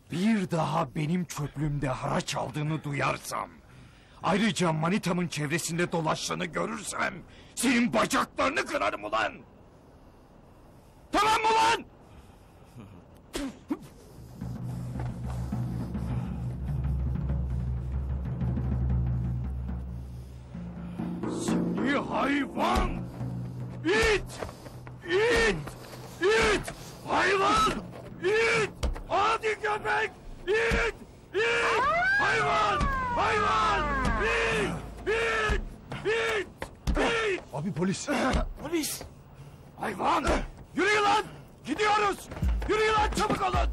Bir daha benim çöplüğümde haraç aldığını duyarsam... ayrıca manitamın çevresinde dolaştığını görürsem... senin bacaklarını kırarım ulan! Tamam mı ulan? Seni hayvan! İt! İt! İt! Hayvan! İt! Hadi köpek! İt! İt! Hayvan! Hayvan! İt! İt! İt! İt! Abi polis. Polis! Hayvan! Yürüyün lan! Gidiyoruz! Yürüyün lan, çabuk olun!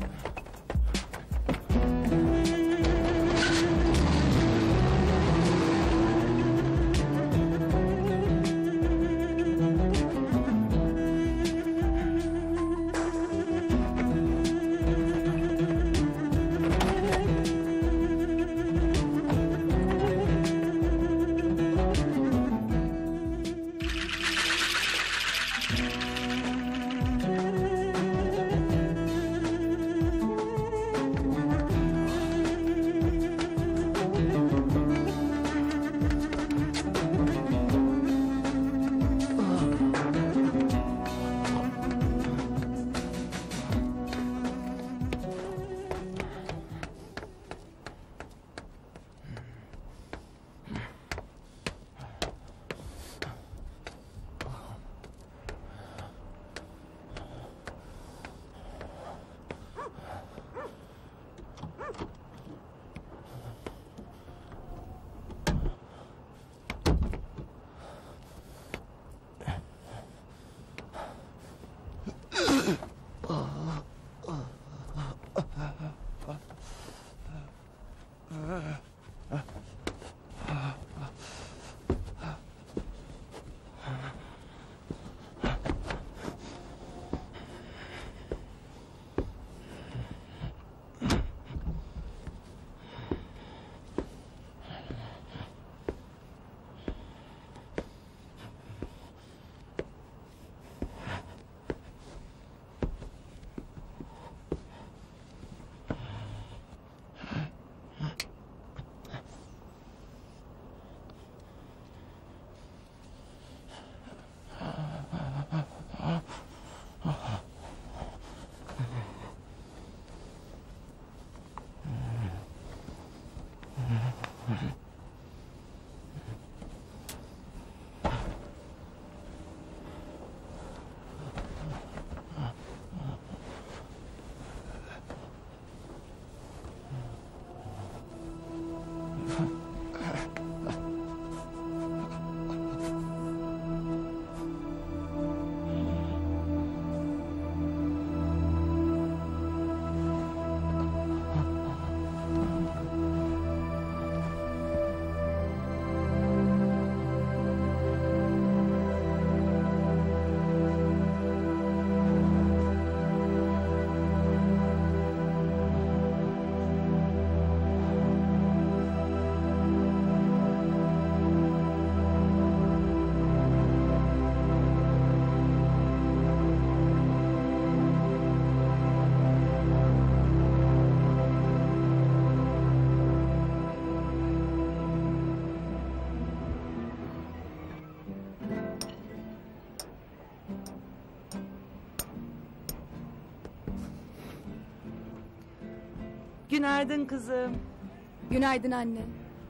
Günaydın kızım. Günaydın anne.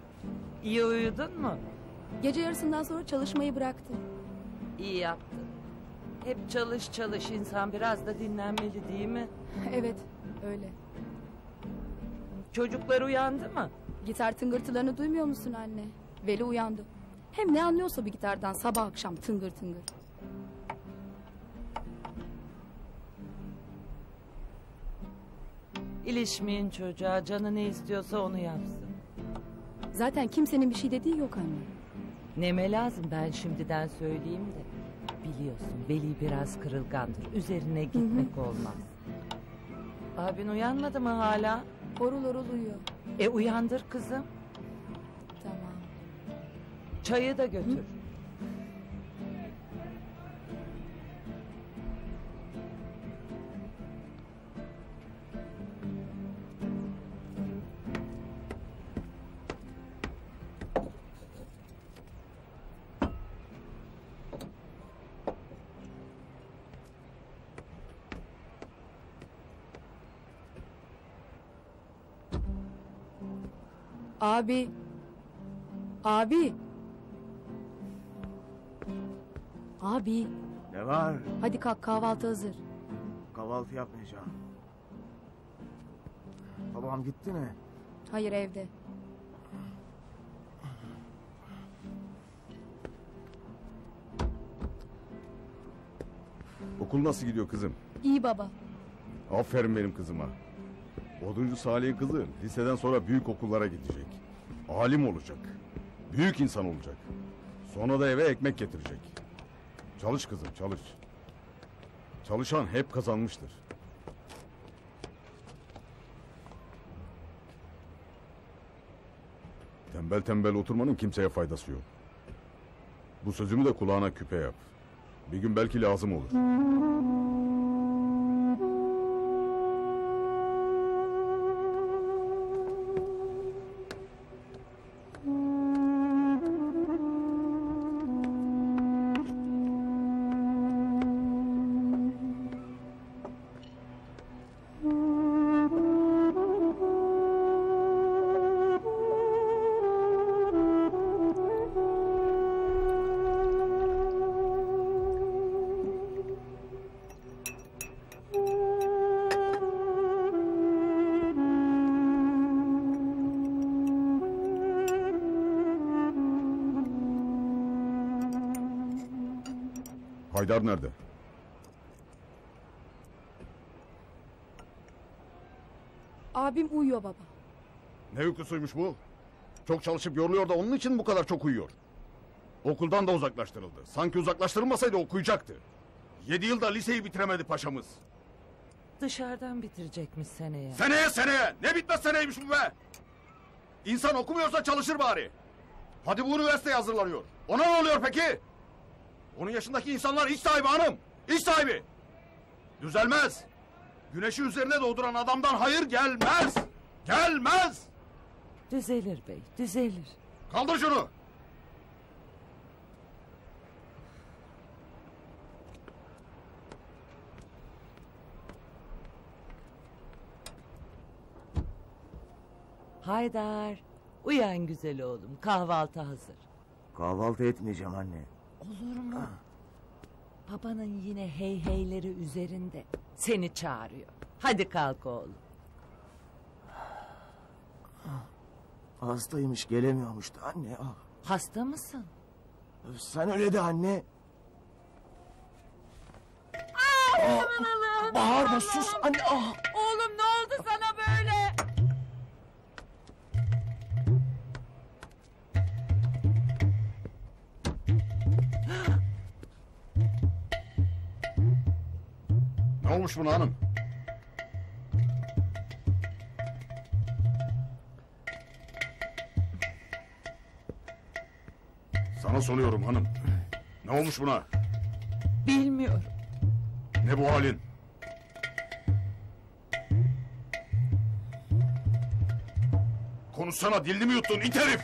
İyi uyudun mu? Gece yarısından sonra çalışmayı bıraktım. İyi yaptın. Hep çalış çalış, insan biraz da dinlenmeli değil mi? Evet, öyle. Çocuklar uyandı mı? Gitar tıngırtılarını duymuyor musun anne? Veli uyandı. Hem ne anlıyorsa bir gitardan sabah akşam tıngır tıngır. İlişmeyin çocuğa, canı ne istiyorsa onu yapsın. Zaten kimsenin bir şey dediği yok anne. Neme lazım, ben şimdiden söyleyeyim de. Biliyorsun Veli biraz kırılgandır, üzerine gitmek olmaz. Abin uyanmadı mı hala? Orul orul uyuyor. Uyandır kızım. Tamam. Çayı da götür. Abi. Abi. Abi. Ne var? Hadi kalk, kahvaltı hazır. Kahvaltı yapmayacağım. Babam gitti mi? Hayır, evde. Okul nasıl gidiyor kızım? İyi baba. Aferin benim kızıma. Oduncu Salih'in kızı liseden sonra büyük okullara gidecek. Alim olacak. Büyük insan olacak. Sonra da eve ekmek getirecek. Çalış kızım, çalış. Çalışan hep kazanmıştır. Tembel tembel oturmanın kimseye faydası yok. Bu sözümü de kulağına küpe yap. Bir gün belki lazım olur. Haydar nerede? Abim uyuyor baba. Ne uykusuymuş bu? Çok çalışıp yoruluyor da onun için bu kadar çok uyuyor. Okuldan da uzaklaştırıldı. Sanki uzaklaştırılmasaydı okuyacaktı. 7 yılda liseyi bitiremedi paşamız. Dışarıdan bitirecekmiş seneye. Seneye! Ne bitmez seneymiş bu be! İnsan okumuyorsa çalışır bari. Hadi bu üniversiteye hazırlanıyor. Ona ne oluyor peki? Onun yaşındaki insanlar iş sahibi hanım. İş sahibi. Düzelmez. Güneşi üzerine doğduran adamdan hayır gelmez. Gelmez. Düzelir bey, düzelir. Kaldır şunu. Haydar, uyan güzel oğlum, kahvaltı hazır. Kahvaltı etmeyeceğim anne. Olur mu? Babanın yine heyheyleri üzerinde. Seni çağırıyor. Hadi kalk oğlum. Hastaymış, gelemiyormuş da anne. Ah. Hasta mısın? Sen öyle de anne. Aman Allah'ım. Bağırma, sus anne. Ah. Oğlum ne oldu sana böyle? Ne olmuş buna hanım? Sana soruyorum hanım. Ne olmuş buna? Bilmiyorum. Ne bu halin? Konuşsana, dilini mi yuttun it herif?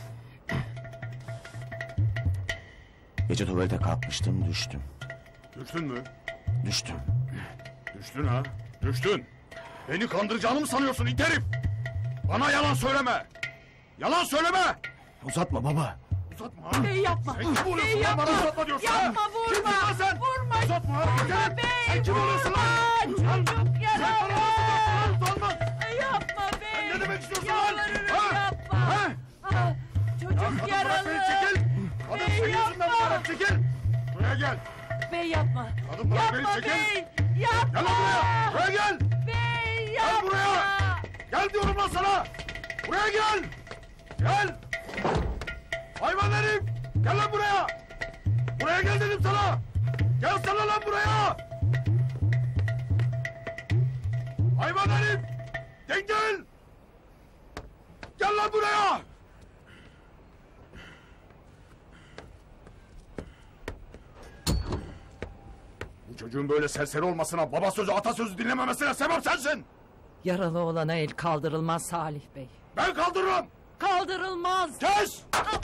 Gece tuvalete kalkmıştım, düştüm. Düştün mü? Düştüm. Düştün ha? Düştün. Beni kandıracağını mı sanıyorsun it herif? Bana yalan söyleme. Yalan söyleme. Uzatma baba. Uzatma ha. Bey yapma. Sen kim oluyorsun Bey lan? yapma. Bana uzatma diyorsun ha? Yapma, vurma. Kimsin lan sen? Vurma. Uzatma ha. Vurma bey. Sen kim oluyorsun lan? Vurma. Çocuk Sen bana yaralı. utanmaz. Yapma bey. Sen ne demek istiyorsun lan? Yalvarırım Ha? yapma. Ha? Ah, çocuk Kadın bırak yaralı. beni, çekil. Kadın Bey, senin yüzünden yapma. bırak, çekil. Buraya gel. Bey yapma. Kadın bırak beni, Yapma çekil. bey. Yapma. Gel lan buraya. Buraya gel. Bey Gel yapma. buraya. Gel diyorum lan sana. Buraya gel. Gel. Hayvan herif. Gel lan buraya. Buraya gel dedim sana. Gel sana lan buraya. Hayvan herif. Gel. Gel lan buraya. Bu çocuğun böyle serseri olmasına, baba sözü, ata sözü dinlememesine sebep sensin. Yaralı olana el kaldırılmaz Salih Bey. Ben kaldırırım. Kaldırılmaz. Kes.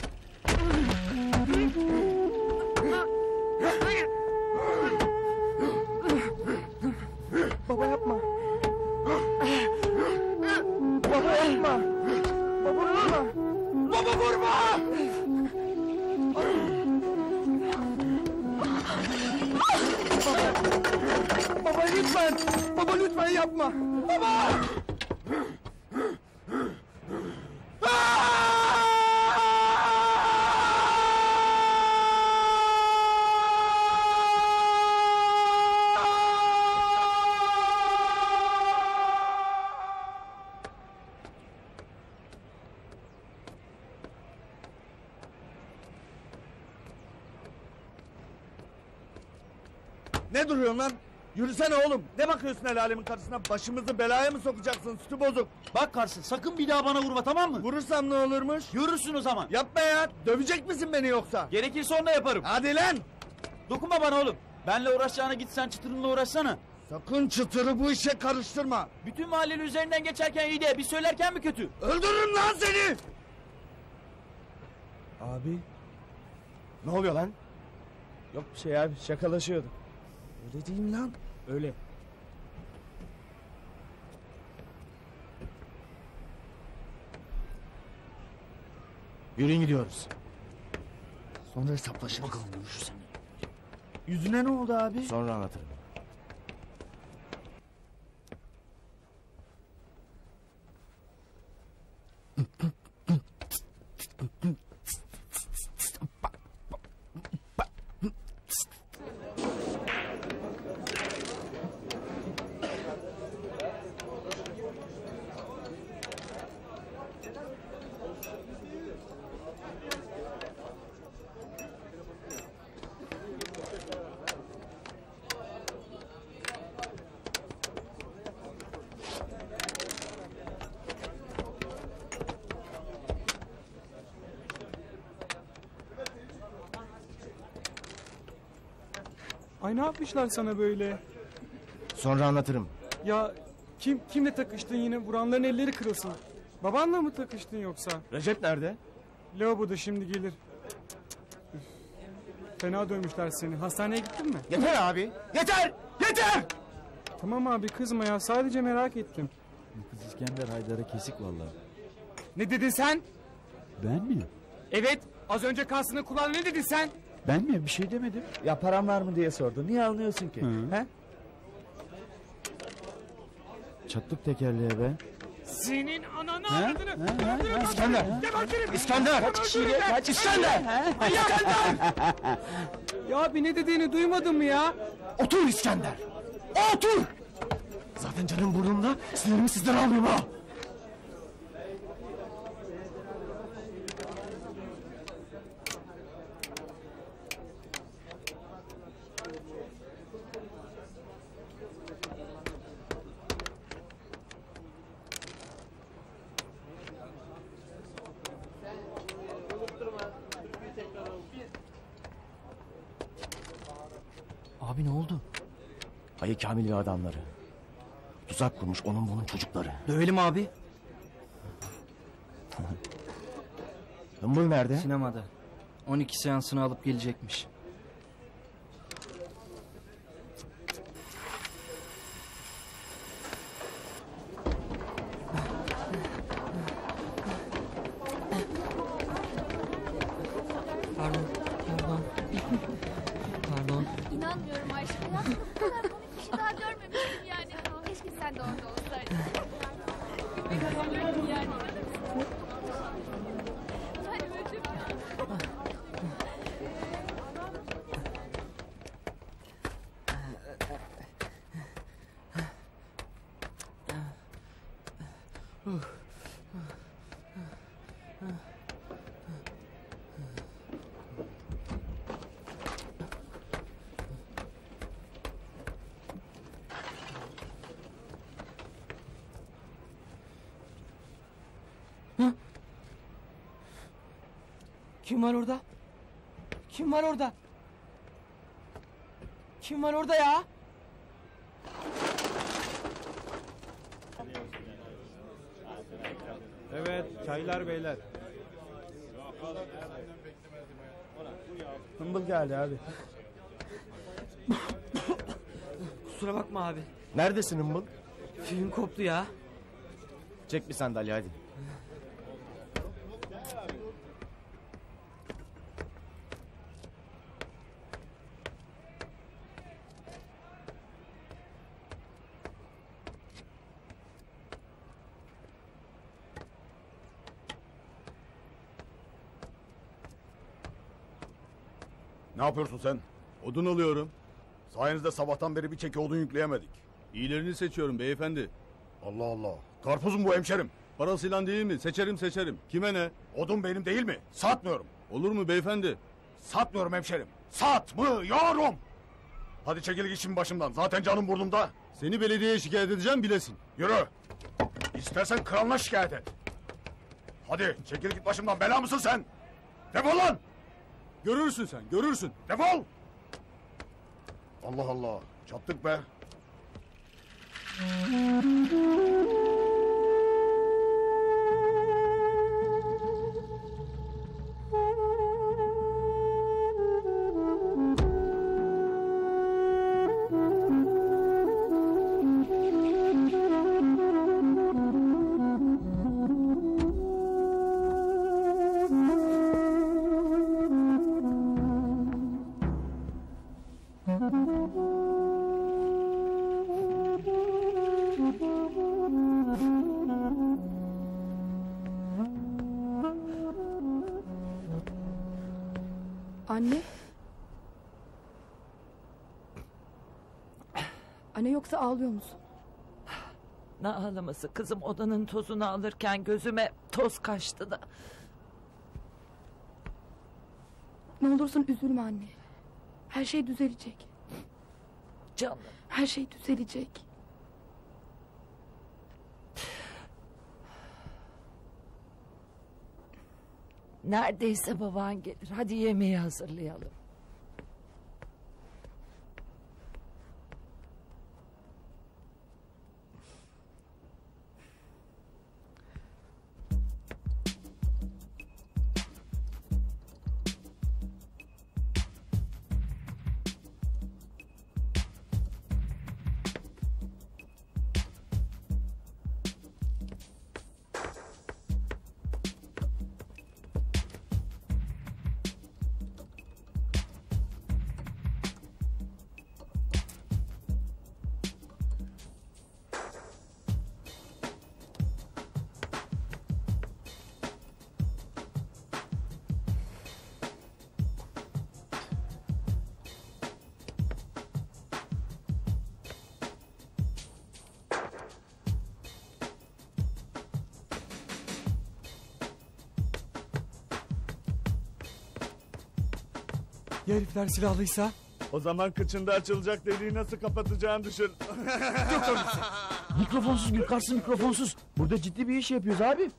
Baba yapma. Baba yapma. Baba yapma. Baba vurma! Baba lütfen! Baba lütfen yapma! Baba! Ne duruyorsun lan? Yürüsene oğlum. Ne bakıyorsun el alemin karşısına? Başımızı belaya mı sokacaksın? Sütü bozuk. Bak Karsın, sakın bir daha bana vurma, tamam mı? Vurursam ne olurmuş? Yürürsün o zaman. Yapma ya. Dövecek misin beni yoksa? Gerekirse onunla yaparım. Hadi lan. Dokunma bana oğlum. Benle uğraşacağına git sen çıtırınla uğraşsana. Sakın çıtırı bu işe karıştırma. Bütün mahallenin üzerinden geçerken iyi de biz söylerken mi kötü? Öldürürüm lan seni. Abi. Ne oluyor lan? Yok bir şey abi, şakalaşıyorduk. Öyle değil mi lan? Öyle. Yürüyün gidiyoruz. Sonra hesaplaşırız. Bakalım görüşürüz. Yüzüne ne oldu abi? Sonra anlatırım. Ay ne yapmışlar sana böyle? Sonra anlatırım. Ya kimle takıştın yine? Vuranların elleri kırılsın. Babanla mı takıştın yoksa? Recep nerede? Lavaboda şimdi gelir. Üf. Fena dövmüşler seni. Hastaneye gittin mi? Yeter abi. Yeter! Yeter! Tamam abi kızma ya. Sadece merak ettim. Kız İskender Haydar'a kesik vallahi. Ne dedin sen? Ben mi? Evet. Az önce Kasım'ın kulağına ne dedin sen? Ben mi? Bir şey demedim. Ya param var mı diye sordu. Niye almıyorsun ki? He? Çattık tekerleğe be. Senin ananı avradını öldürürüm. İskender! Gebertirim. İskender! Kaç kişiyle? Kaç İskender! Ya abi ne dediğini duymadın mı ya? Otur İskender! Otur! Zaten canım burnumda, sinirimi sizden almıyorum ha! Abi ne oldu? Ayı Kamil ve adamları. Tuzak kurmuş onun bunun çocukları. Dövelim abi. Hımbıl nerede? Sinemada. 12 seansını alıp gelecekmiş. Pardon. Pardon. İnanmıyorum Ayşe. Hayatımda bu kadar komik bir şey daha görmemiştim yani. Keşke sen de orada olsaydın. Yani. Ay öldüm ya. Kim var orada? Kim var orada? Kim var orada ya? Evet çaylar beyler. Hımbıl geldi abi. Kusura bakma abi. Neredesin Hımbıl? Film koptu ya. Çek bir sandalye hadi. Ne yapıyorsun sen? Odun alıyorum. Sayenizde sabahtan beri bir çeki odun yükleyemedik. İyilerini seçiyorum beyefendi. Allah Allah. Karpuz mu bu hemşerim? Parasıyla değil mi? Seçerim. Kime ne? Odun benim değil mi? Satmıyorum. Olur mu beyefendi? Satmıyorum hemşerim. Satmıyorum. Hadi çekil git şimdi başımdan. Zaten canım burnumda. Seni belediyeye şikayet edeceğim bilesin. Yürü. İstersen kralına şikayet et. Hadi çekil git başımdan. Bela mısın sen? Defol lan. Görürsün sen, görürsün. Defol. Allah Allah. Çattık be. Anne? Anne yoksa ağlıyor musun? Ne ağlaması kızım, odanın tozunu alırken gözüme toz kaçtı da. Ne olursun üzülme anne. Her şey düzelecek. Canım. Her şey düzelecek. Neredeyse baban gelir. Hadi yemeği hazırlayalım. Ya herifler silahlıysa? O zaman kıçında açılacak deliği nasıl kapatacağını düşün. Mikrofonsuz Gülkarsın, mikrofonsuz. Burada ciddi bir iş yapıyoruz abi.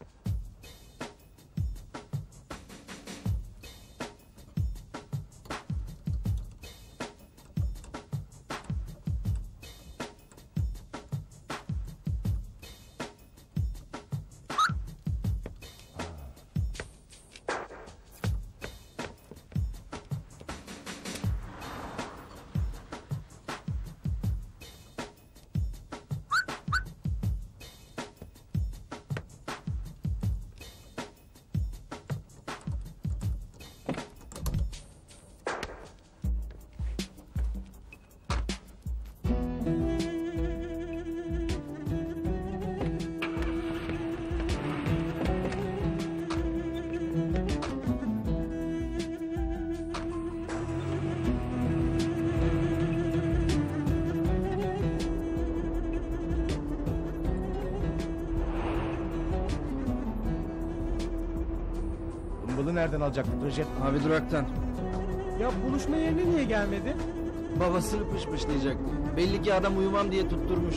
Bunu nereden alacaktık Recep? Abi duraktan. Ya buluşma yerine niye gelmedi? Babasını pışpışlayacak. Belli ki adam uyumam diye tutturmuş.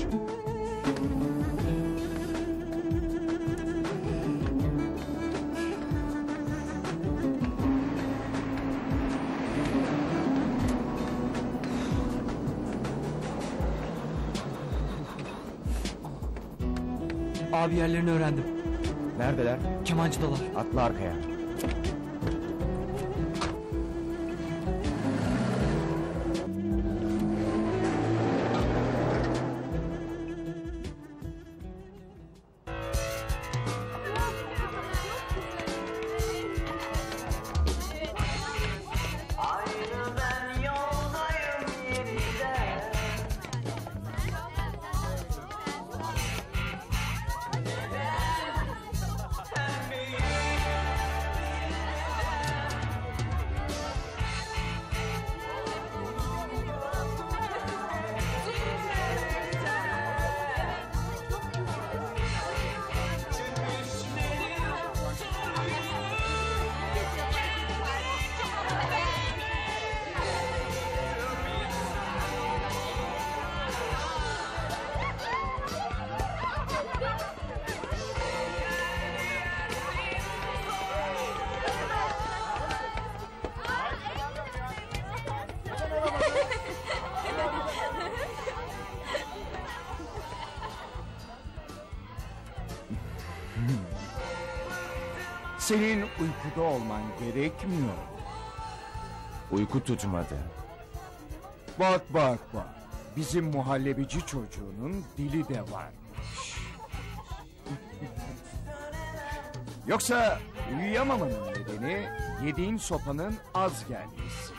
Abi yerlerini öğrendim. Neredeler? Kemancıdalar. Atla arkaya. Senin uykuda olman gerekmiyor. Uyku tutmadı. Bak bak bak. Bizim muhallebici çocuğunun dili de varmış. Yoksa uyuyamamanın nedeni yediğin sopanın az gelmesi.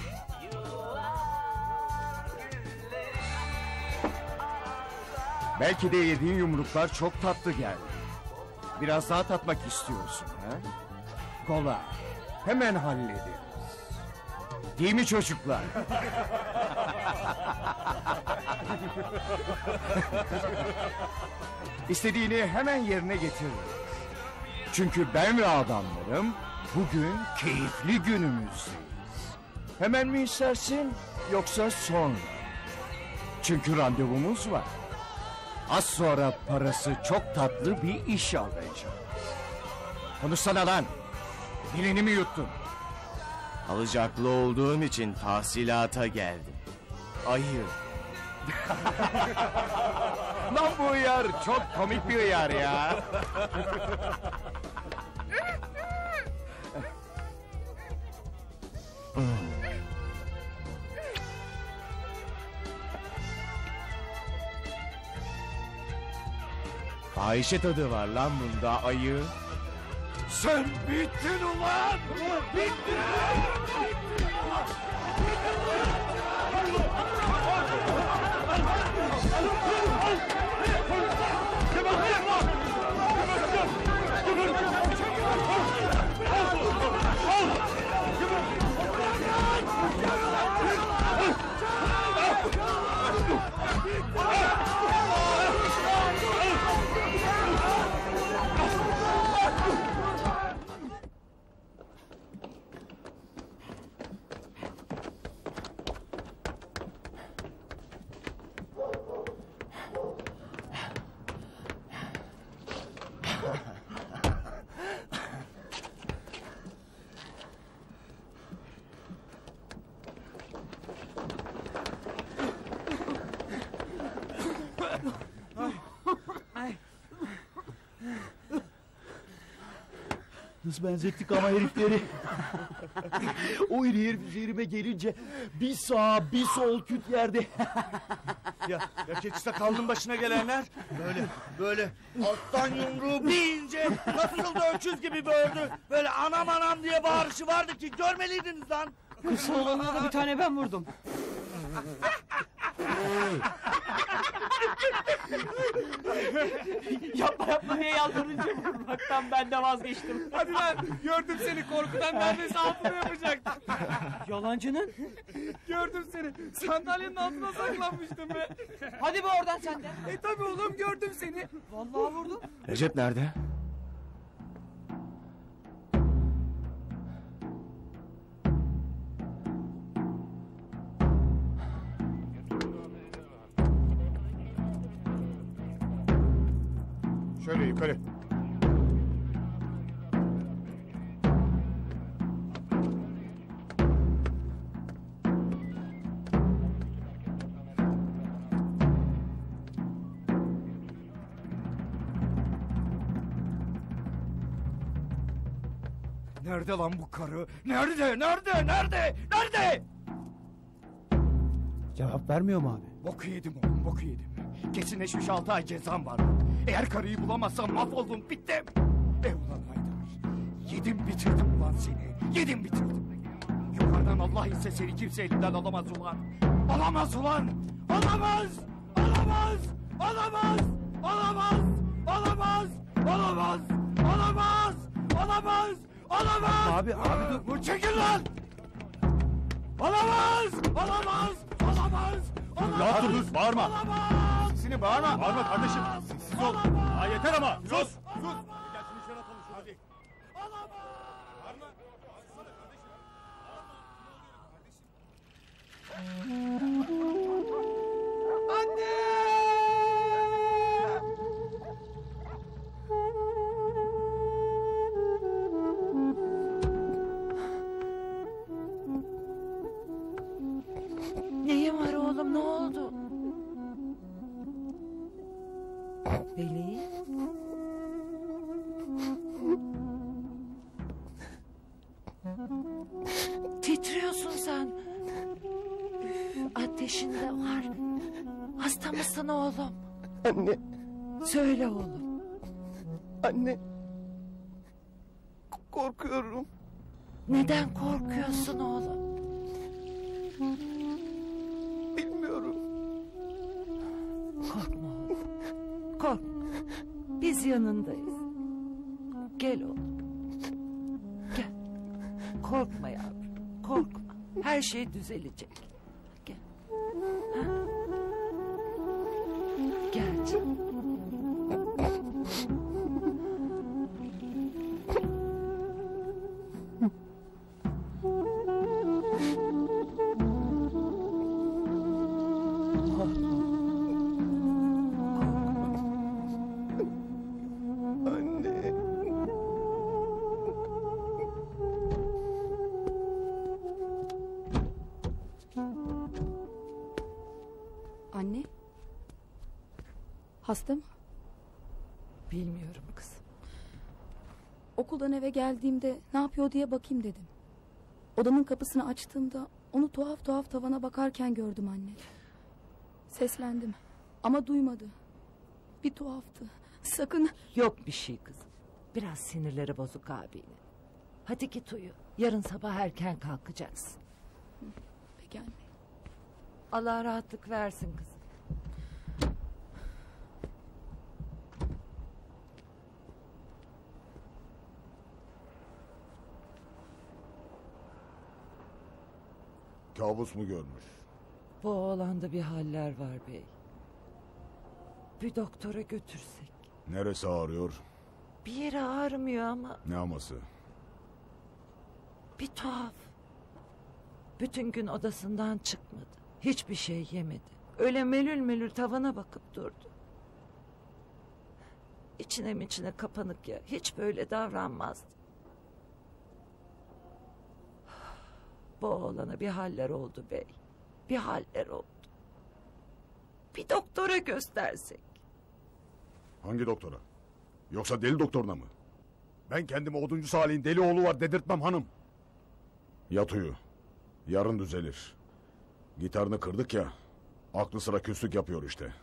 Belki de yediğin yumruklar çok tatlı geldi. Biraz daha tatmak istiyorsun ha? Kolay. Hemen hallederiz. Değil mi çocuklar? İstediğini hemen yerine getiririz. Çünkü ben ve adamlarım bugün keyifli günümüzdeyiz. Hemen mi istersin yoksa sonra? Çünkü randevumuz var. Az sonra parası çok tatlı bir iş alacağım. Konuşsana lan. Dilini mi yuttun? Alacaklı olduğum için tahsilata geldim. Ayı. Lan bu hıyar çok komik bir hıyar ya. Fahişe tadı var lan bunda ayı. Sen bittin ulan! Bittin! Nasıl benzettik ama herifleri. O iri herif üzerime gelince bir sağ bir sol küt yerde. Ya keçi kalnın başına gelenler böyle alttan yumruğu bir ince nasıl da öküz gibi böğürdü. Böyle anam anam diye bağırışı vardı ki görmeliydiniz lan. Kısa olanına da bir tane ben vurdum. yapma diye yalvarınca vurmaktan ben de vazgeçtim. Hadi lan gördüm seni korkudan neredeyse altına yapacaktım. Yalancının? Gördüm seni sandalyenin altına saklanmıştım be. Hadi be oradan sen de. Tabii oğlum gördüm seni. Vallahi vurdum. Recep nerede? Şöyle yukarı. Nerede lan bu karı? Nerede? Cevap vermiyor mu abi? Boku yedim oğlum, boku yedim. Kesinleşmiş 6 ay cezam var. Eğer karıyı bulamazsam mahvoldum, bittim. Ulan Haydar. Yedim bitirdim ulan seni. Yedim bitirdim. Yukarıdan Allah ise seni kimse elinden alamaz ulan. Alamaz ulan. Alamaz. Alamaz. Alamaz. Alamaz. Alamaz. Alamaz. Alamaz. Alamaz. Alamaz. Abi dur. Bu çekil lan. Alamaz. Alamaz. Alamaz. Ya dur bağırma. Alamaz. Sesini bağırma. Bağırma kardeşim. Sessiz ol. Ha, yeter ama. Sus. Gel şunu içeri atalım şunu hadi. Bağırma. Sussana kardeşim. Neyin var oğlum, ne oldu? Veli? Burada mısın oğlum? Anne, Söyle oğlum. anne. Korkuyorum. Neden korkuyorsun oğlum? Bilmiyorum. Korkma oğlum. Korkma. Biz yanındayız. Gel oğlum. Gel. Korkma yavrum. Korkma. Her şey düzelecek. Gel. Ha? Gel canım. Anne. Anne? Hasta mı? Bilmiyorum kızım. Okuldan eve geldiğimde ne yapıyor diye bakayım dedim. Odanın kapısını açtığımda onu tuhaf tuhaf tavana bakarken gördüm anne. Seslendim ama duymadı. Bir tuhaftı. Sakın... Yok bir şey kızım. Biraz sinirleri bozuk abinin. Hadi git uyu. Yarın sabah erken kalkacaksın. Peki anne. Allah rahatlık versin kızım. Kabus mu görmüş? Bu oğlanda bir haller var bey. Bir doktora götürsek. Neresi ağrıyor? Bir yeri ağrımıyor ama Ne aması? bir tuhaf. Bütün gün odasından çıkmadı. Hiçbir şey yemedi. Öyle melül melül tavana bakıp durdu. İçine kapanık ya. Hiç böyle davranmazdı. Bu oğlana bir haller oldu bey. Bir haller oldu. Bir doktora göstersek. Hangi doktora? Yoksa deli doktoruna mı? Ben kendime oduncu Salih'in deli oğlu var dedirtmem hanım. Yat uyu. Yarın düzelir. Gitarını kırdık ya. Aklı sıra küslük yapıyor işte.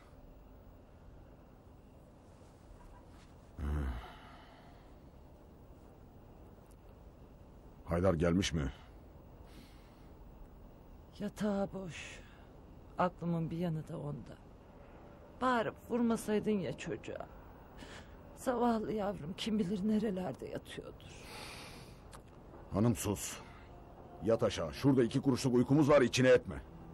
Haydar gelmiş mi? Yatağı boş. Aklımın bir yanı da onda. Bağırıp vurmasaydın ya çocuğa. Zavallı yavrum kim bilir nerelerde yatıyordur. Hanım sus. Yat aşağı. Şurada 2 kuruşluk uykumuz var, içine etme.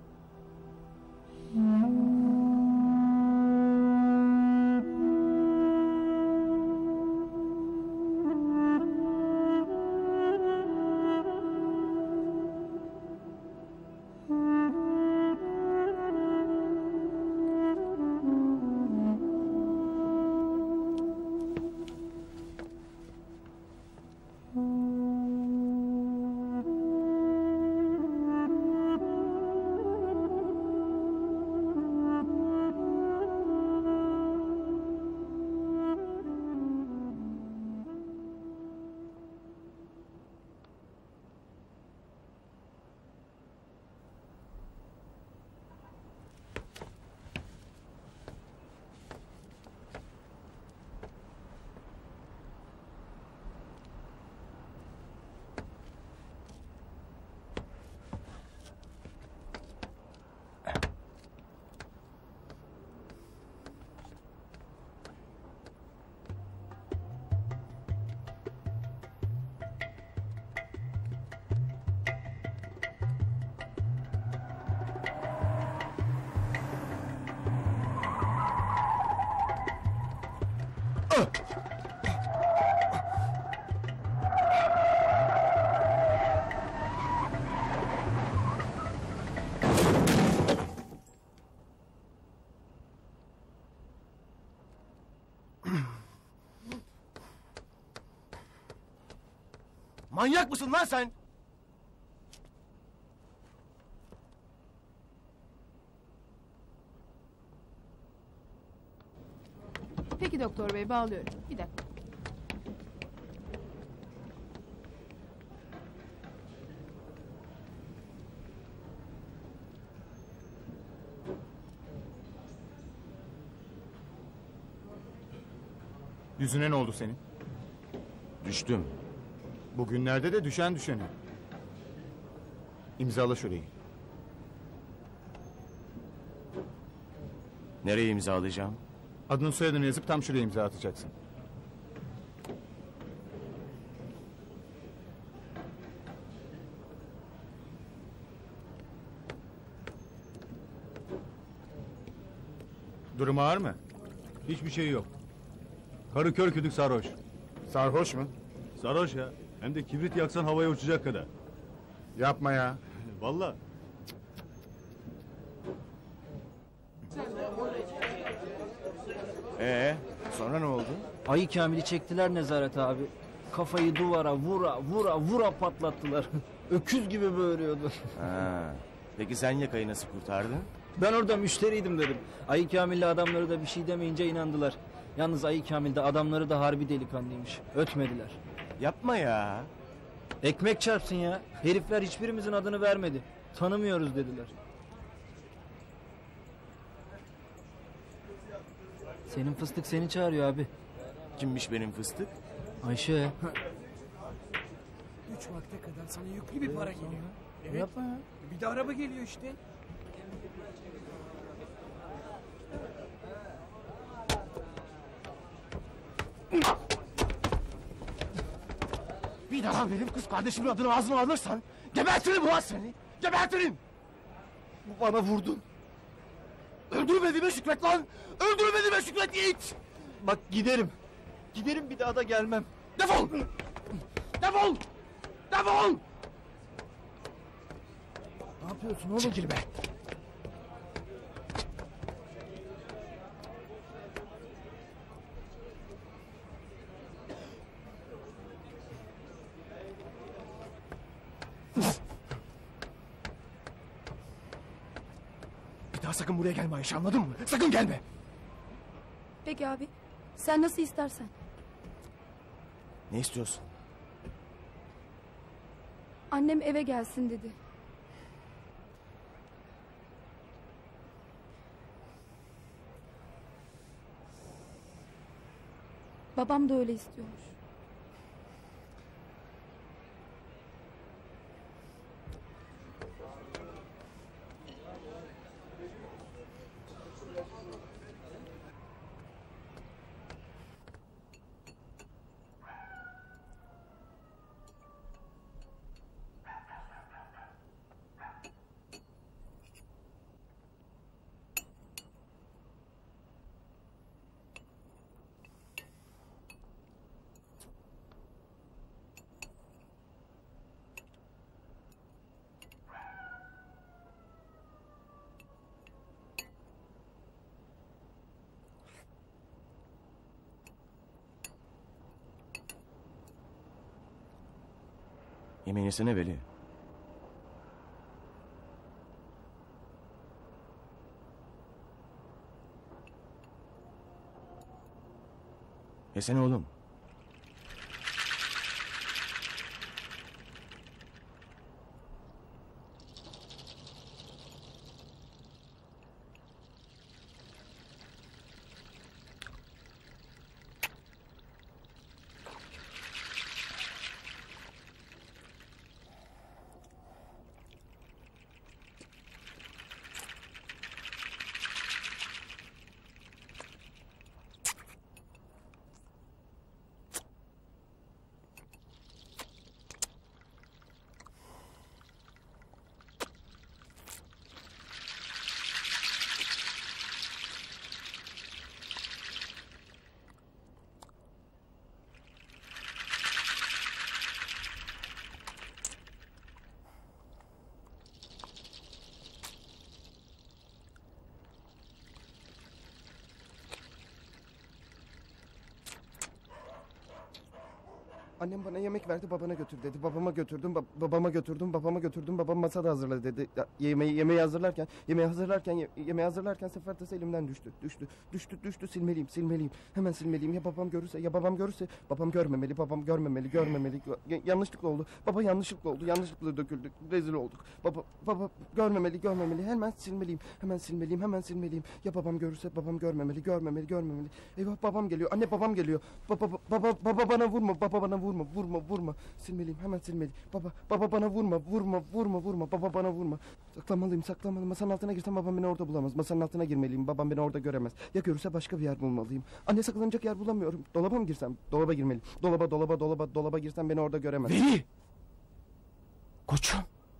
Manyak mısın lan sen? Peki doktor bey, bağlıyorum. Bir dakika. Yüzüne ne oldu senin? Düştüm. Bugünlerde de düşen düşene. İmzala şurayı. Nereye imzalayacağım? Adını soyadını yazıp tam şuraya imza atacaksın. Durum ağır mı? Hiçbir şey yok. Karı kör kütük sarhoş. Sarhoş mu? Sarhoş ya. Hem de kibrit yaksan havaya uçacak kadar. Yapma ya. Vallahi. Sonra ne oldu? Ayı Kamil'i çektiler Nezaret abi. Kafayı duvara vura patlattılar. Öküz gibi böğürüyordu. Ha. Peki sen yakayı nasıl kurtardın? Ben orada müşteriydim dedim. Ayı Kamil'le adamları da bir şey demeyince inandılar. Yalnız Ayı Kamil'de adamları da harbi delikanlıymış. Ötmediler. Yapma ya. Ekmek çarpsın ya. Herifler hiçbirimizin adını vermedi. Tanımıyoruz dediler. Senin fıstık seni çağırıyor abi. Kimmiş benim fıstık? Ayşe. 3 vakte kadar sana yüklü bir para geliyor. Evet. Yapma ya. Bir de araba geliyor işte. Bir daha benim kız kardeşimin adını ağzına alırsan gebertirim ulan seni. Gebertirim. Bu bana vurdun. Öldürmediğime şükret lan. Öldürmediğime şükret yiğit. Bak giderim. Giderim bir daha da gelmem. Defol. Defol. Defol. Ne yapıyorsun oğlum? Çekil be. Bir daha sakın buraya gelme Ayşe, anladın mı? Sakın gelme. Peki abi. Sen nasıl istersen. Ne istiyorsun? Annem eve gelsin dedi. Babam da öyle istiyormuş. Yemeğin yesene Veli. Yesene oğlum. Annem bana yemek verdi, babana götür dedi. Babama götürdüm, babama götürdüm. Babam masada hazırladı dedi. Yemeği hazırlarken sefertası elimden düştü. Silmeliyim. Hemen silmeliyim. Ya babam görürse, babam görmemeli. Yanlışlıkla oldu. Baba yanlışlıkla oldu. Yanlışlıkla döküldük. Rezil olduk. Baba görmemeli. Hemen silmeliyim. Ya babam görürse, babam görmemeli. Eyvah, babam geliyor. Anne, babam geliyor. Baba bana vurma. Silmeliyim, hemen silmeliyim. Baba bana vurma. Baba bana vurma. Saklamalıyım. Masanın altına girsem babam beni orada bulamaz. Masanın altına girmeliyim. Babam beni orada göremez. Ya görürse başka bir yer bulmalıyım. Anne, saklanacak yer bulamıyorum. Dolaba mı girsem? Dolaba girmeliyim. Dolaba girsem beni orada göremez. Veli! Koçum!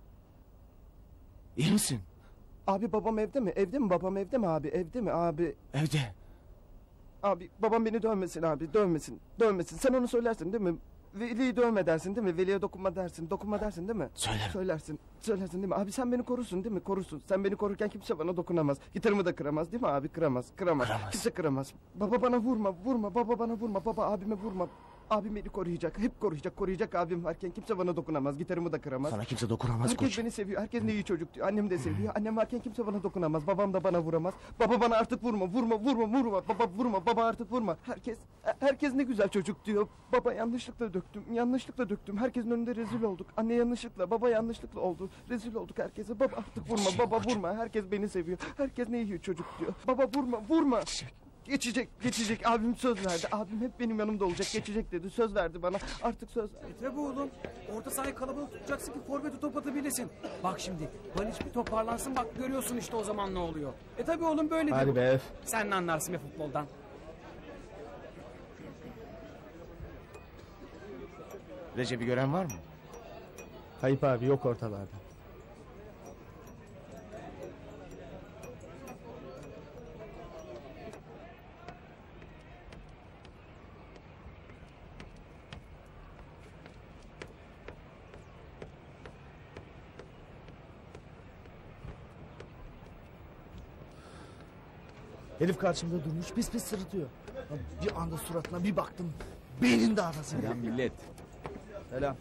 İyi misin? Abi, babam evde mi? Babam evde mi abi? Evde mi abi? Evde. Abi, babam beni dövmesin abi. Dövmesin. Sen onu söylersin değil mi? Veli'yi dövme dersin değil mi? Veli'ye dokunma dersin değil mi? Söylerim. Söylersin değil mi? Abi, sen beni korusun değil mi? Sen beni korurken kimse bana dokunamaz. Gitarımı da kıramaz değil mi abi? Kıramaz. Kimse kıramaz. Baba bana vurma. Baba bana vurma. Baba abime vurma. Abim beni koruyacak. Hep koruyacak abim varken kimse bana dokunamaz. Gitarımı da kıramaz. Sana kimse dokunamaz Herkes koçum. beni seviyor. Herkes ne iyi çocuk diyor. Annem de seviyor. Annem varken kimse bana dokunamaz. Babam da bana vuramaz. Baba bana artık vurma. Baba vurma. Baba artık vurma. Herkes ne güzel çocuk diyor. Baba, yanlışlıkla döktüm. Herkesin önünde rezil olduk. Anne yanlışlıkla, baba yanlışlıkla oldu. Rezil olduk herkese. Baba artık vurma. Baba vurma. Herkes beni seviyor. Herkes ne iyi çocuk diyor. Baba vurma. Geçecek. Abim söz verdi. Abim hep benim yanımda olacak. Geçecek dedi. Söz verdi bana. Artık söz verdi. Tabii oğlum. Orta sahayı kalabalık tutacaksın ki forveti top atabilesin. Bak şimdi. Baliç bir toparlansın, bak görüyorsun işte o zaman ne oluyor. Tabii oğlum, böyle de. Hadi be. Sen ne anlarsın be futboldan? Recep'i gören var mı? Kayıp abi, yok ortalarda. Herif karşımda durmuş, pis sırıtıyor. Bir anda suratına bir baktım, beynin dağılası. Selam millet. Selam.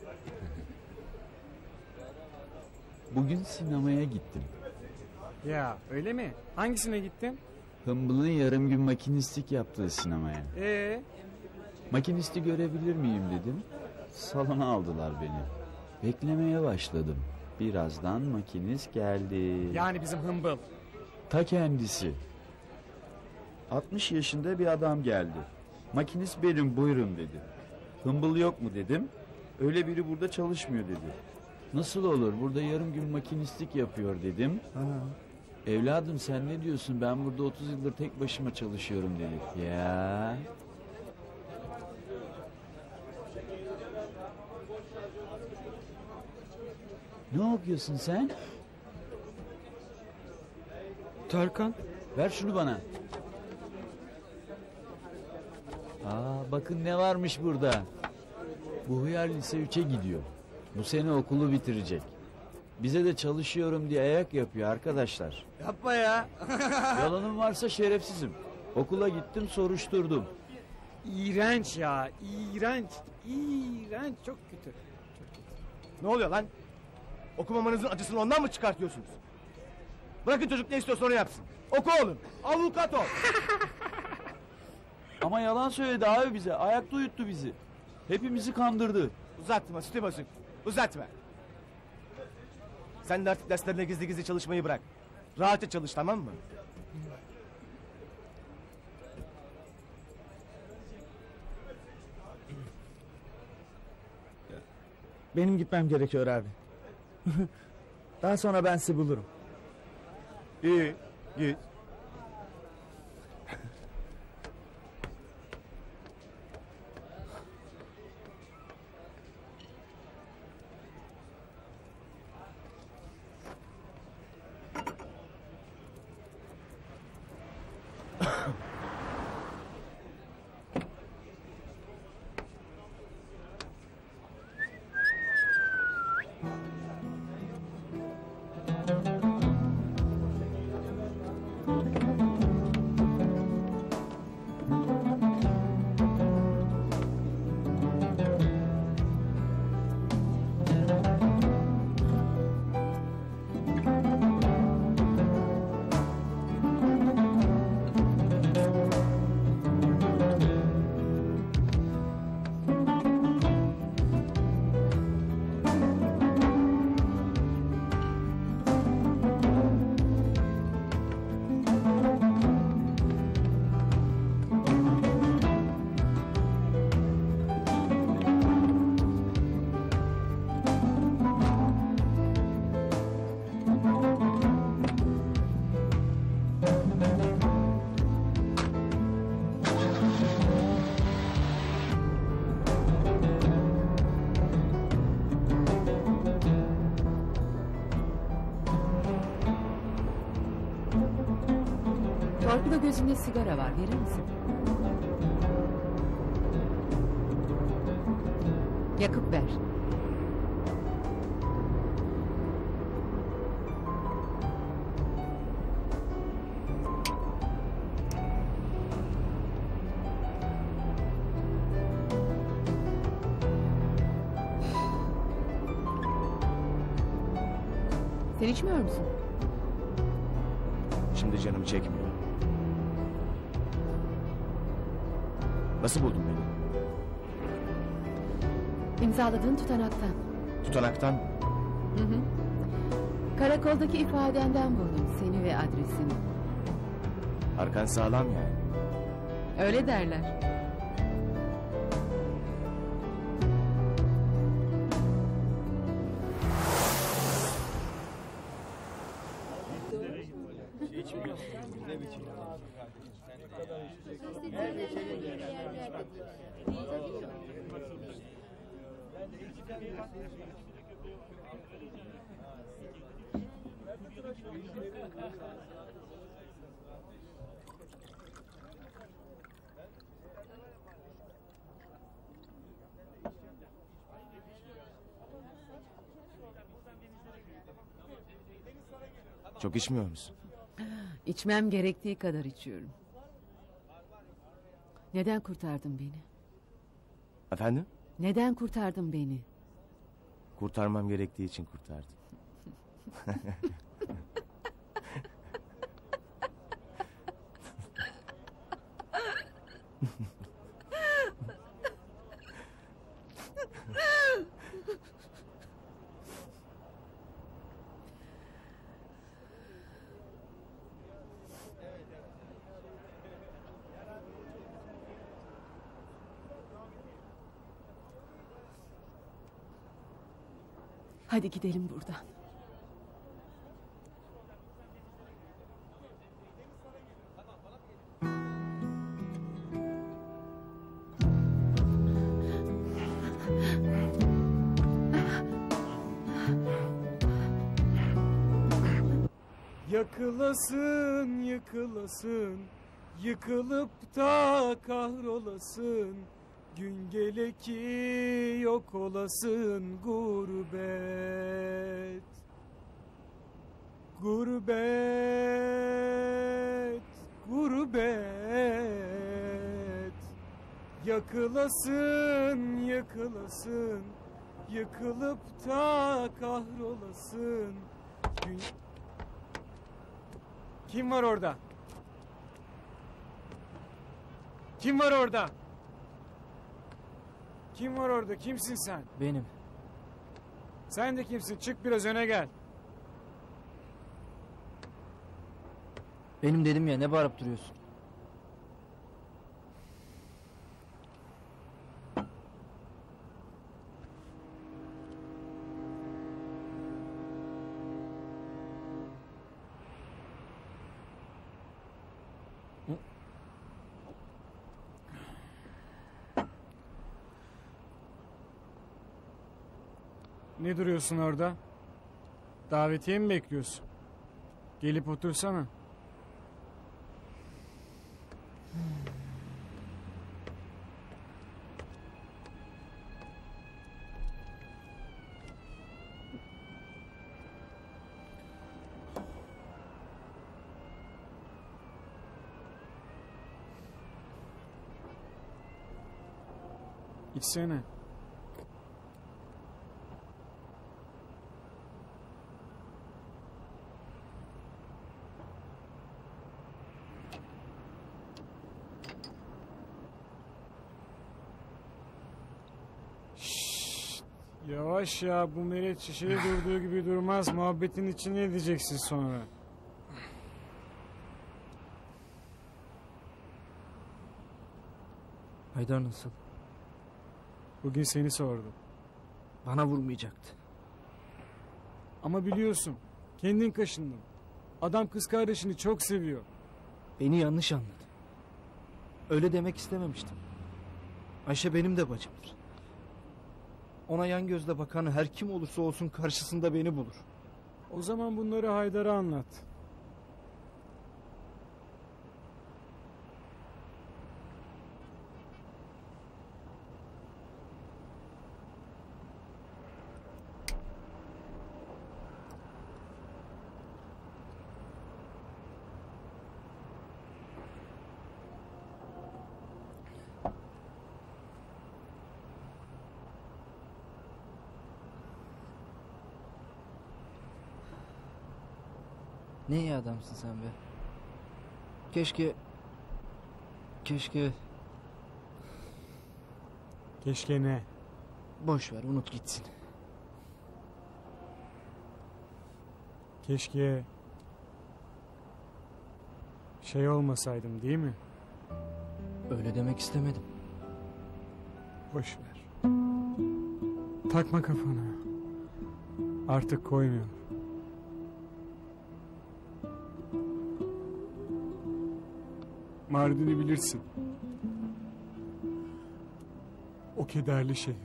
Bugün sinemaya gittim. Ya öyle mi? Hangisine gittin? Hımbıl'ın yarım gün makinistlik yaptığı sinemaya. Makinisti görebilir miyim dedim. Salona aldılar beni. Beklemeye başladım. Birazdan makinist geldi. Yani bizim Hımbıl. Ta kendisi. 60 yaşında bir adam geldi. Makinist benim, buyurun dedi. Hımbıl yok mu dedim. Öyle biri burada çalışmıyor dedi. Nasıl olur, burada yarım gün makinistlik yapıyor dedim. Evladım sen ne diyorsun, ben burada 30 yıldır tek başıma çalışıyorum dedi. Ya. Ne okuyorsun sen? Tarkan. Ver şunu bana. Bakın ne varmış burada. Bu hıyar lise 3'e gidiyor. Bu sene okulu bitirecek. Bize de çalışıyorum diye ayak yapıyor arkadaşlar. Yapma ya. Yalanım varsa şerefsizim. Okula gittim, soruşturdum. İğrenç ya, iğrenç. Çok kötü. Ne oluyor lan? Okumamanızın acısını ondan mı çıkartıyorsunuz? Bırakın çocuk ne istiyorsa onu yapsın. Oku oğlum. Avukat ol. Ama yalan söyledi abi bize. Ayakta uyuttu bizi. Hepimizi kandırdı. Uzatma Stübas'ın. Uzatma. Sen de artık derslerine gizli çalışmayı bırak. Rahatça çalış, tamam mı? Benim gitmem gerekiyor abi. Daha sonra ben sizi bulurum. İyi, git. Torpido gözünde sigara var, verir misin? Yakıp ver. Sen içmiyor musun? Şimdi canım çekmiyor. Nasıl buldun beni? İmzaladığın tutanaktan. Tutanaktan mı? Hı hı. Karakoldaki ifadenden buldum seni ve adresini. Arkan sağlam yani. Öyle derler. Çok içmiyor musun? İçmem gerektiği kadar içiyorum. Neden kurtardın beni? Efendim? Neden kurtardın beni? Kurtarmam gerektiği için kurtardım. Hadi gidelim buradan. Yakılasın, yıkılasın, yıkılıp da kahrolasın. Gün gele ki yok olasın gurbet. Gurbet, gurbet. Yakılasın, yakılasın, yıkılıp da kahrolasın. Gün... Kim var orada? Kim var orada? Kim var orada? Kimsin sen? Benim. Sen de kimsin? Çık biraz öne gel. Benim dedim ya, ne bağırıp duruyorsun? Ne duruyorsun orada? Davetiye mi bekliyorsun? Gelip otursana. İçsene. Yavaş ya, bu meret şişede durduğu gibi durmaz. Muhabbetin içine edeceksin sonra. Haydar nasıl? Bugün seni sordu. Bana vurmayacaktı. Ama biliyorsun, kendin kaşındın. Adam kız kardeşini çok seviyor. Beni yanlış anladı. Öyle demek istememiştim. Ayşe benim de bacımdır. Ona yan gözle bakan her kim olursa olsun karşısında beni bulur. O zaman bunları Haydar'a anlat. Ne iyi adamsın sen be. Keşke... Keşke ne? Boş ver, unut gitsin. Keşke... Şey olmasaydım değil mi? Öyle demek istemedim. Boş ver. Takma kafana. Artık koymuyor. Mardin'i bilirsin. O kederli şehri.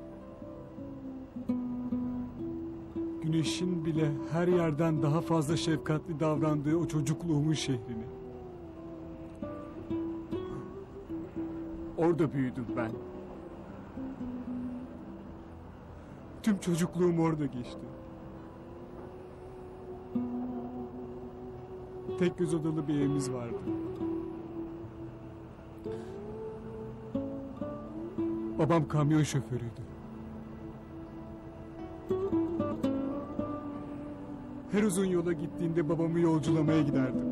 Güneşin bile her yerden daha fazla şefkatli davrandığı o çocukluğumun şehrini. Orada büyüdüm ben. Tüm çocukluğum orada geçti. Tek göz odalı bir evimiz vardı. Babam kamyon şoförüydü. Her uzun yola gittiğinde babamı yolculamaya giderdim.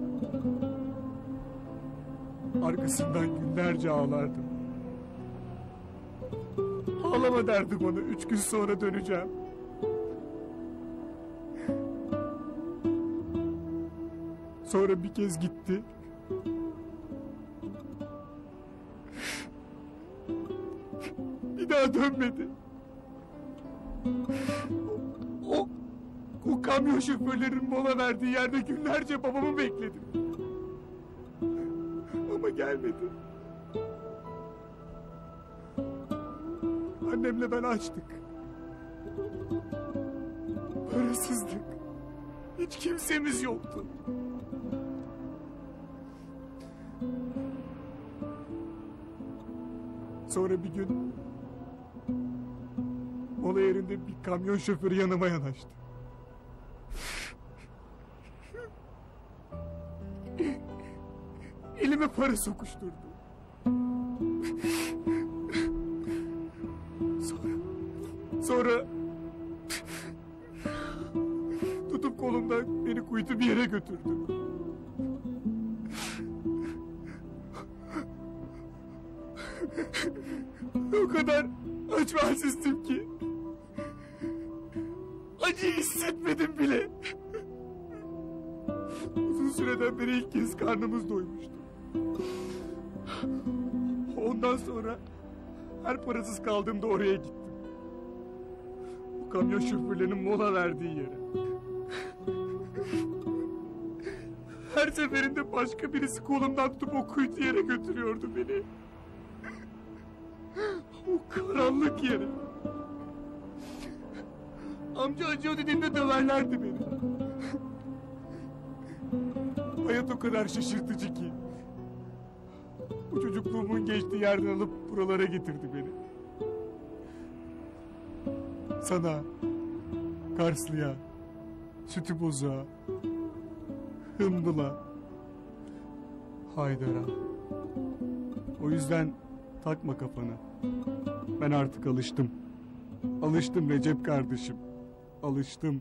Arkasından günlerce ağlardım. Ağlama derdi bana, 3 gün sonra döneceğim. Sonra bir kez gitti. Bir daha dönmedi. O kamyon şoförlerin mola verdiği yerde günlerce babamı bekledim. Ama gelmedi. Annemle ben açtık. Parasızdık. Hiç kimsemiz yoktu. Sonra bir gün mola yerinde bir kamyon şoförü yanıma yanaştı. Elime para sokuşturdu. Sonra tutup kolumdan beni kuytu bir yere götürdü. O kadar aç ve halsizdim ki acıyı hissetmedim bile. Uzun süreden beri ilk kez karnımız doymuştu. Ondan sonra her parasız kaldığımda oraya gittim. O kamyon şoförlerinin mola verdiği yere. Her seferinde başka birisi kolumdan tutup o kuytu yere götürüyordu beni. O karanlık yere. Amca acıyor dediğinde döverlerdi beni. Hayat o kadar şaşırtıcı ki. Bu çocukluğumun geçtiği yerden alıp buralara getirdi beni. Sana, Karslı'ya, Sütübozuk'a, Hımbıl'a, Haydar'a. O yüzden takma kafana. Ben artık alıştım. Alıştım Recep kardeşim. Alıştım.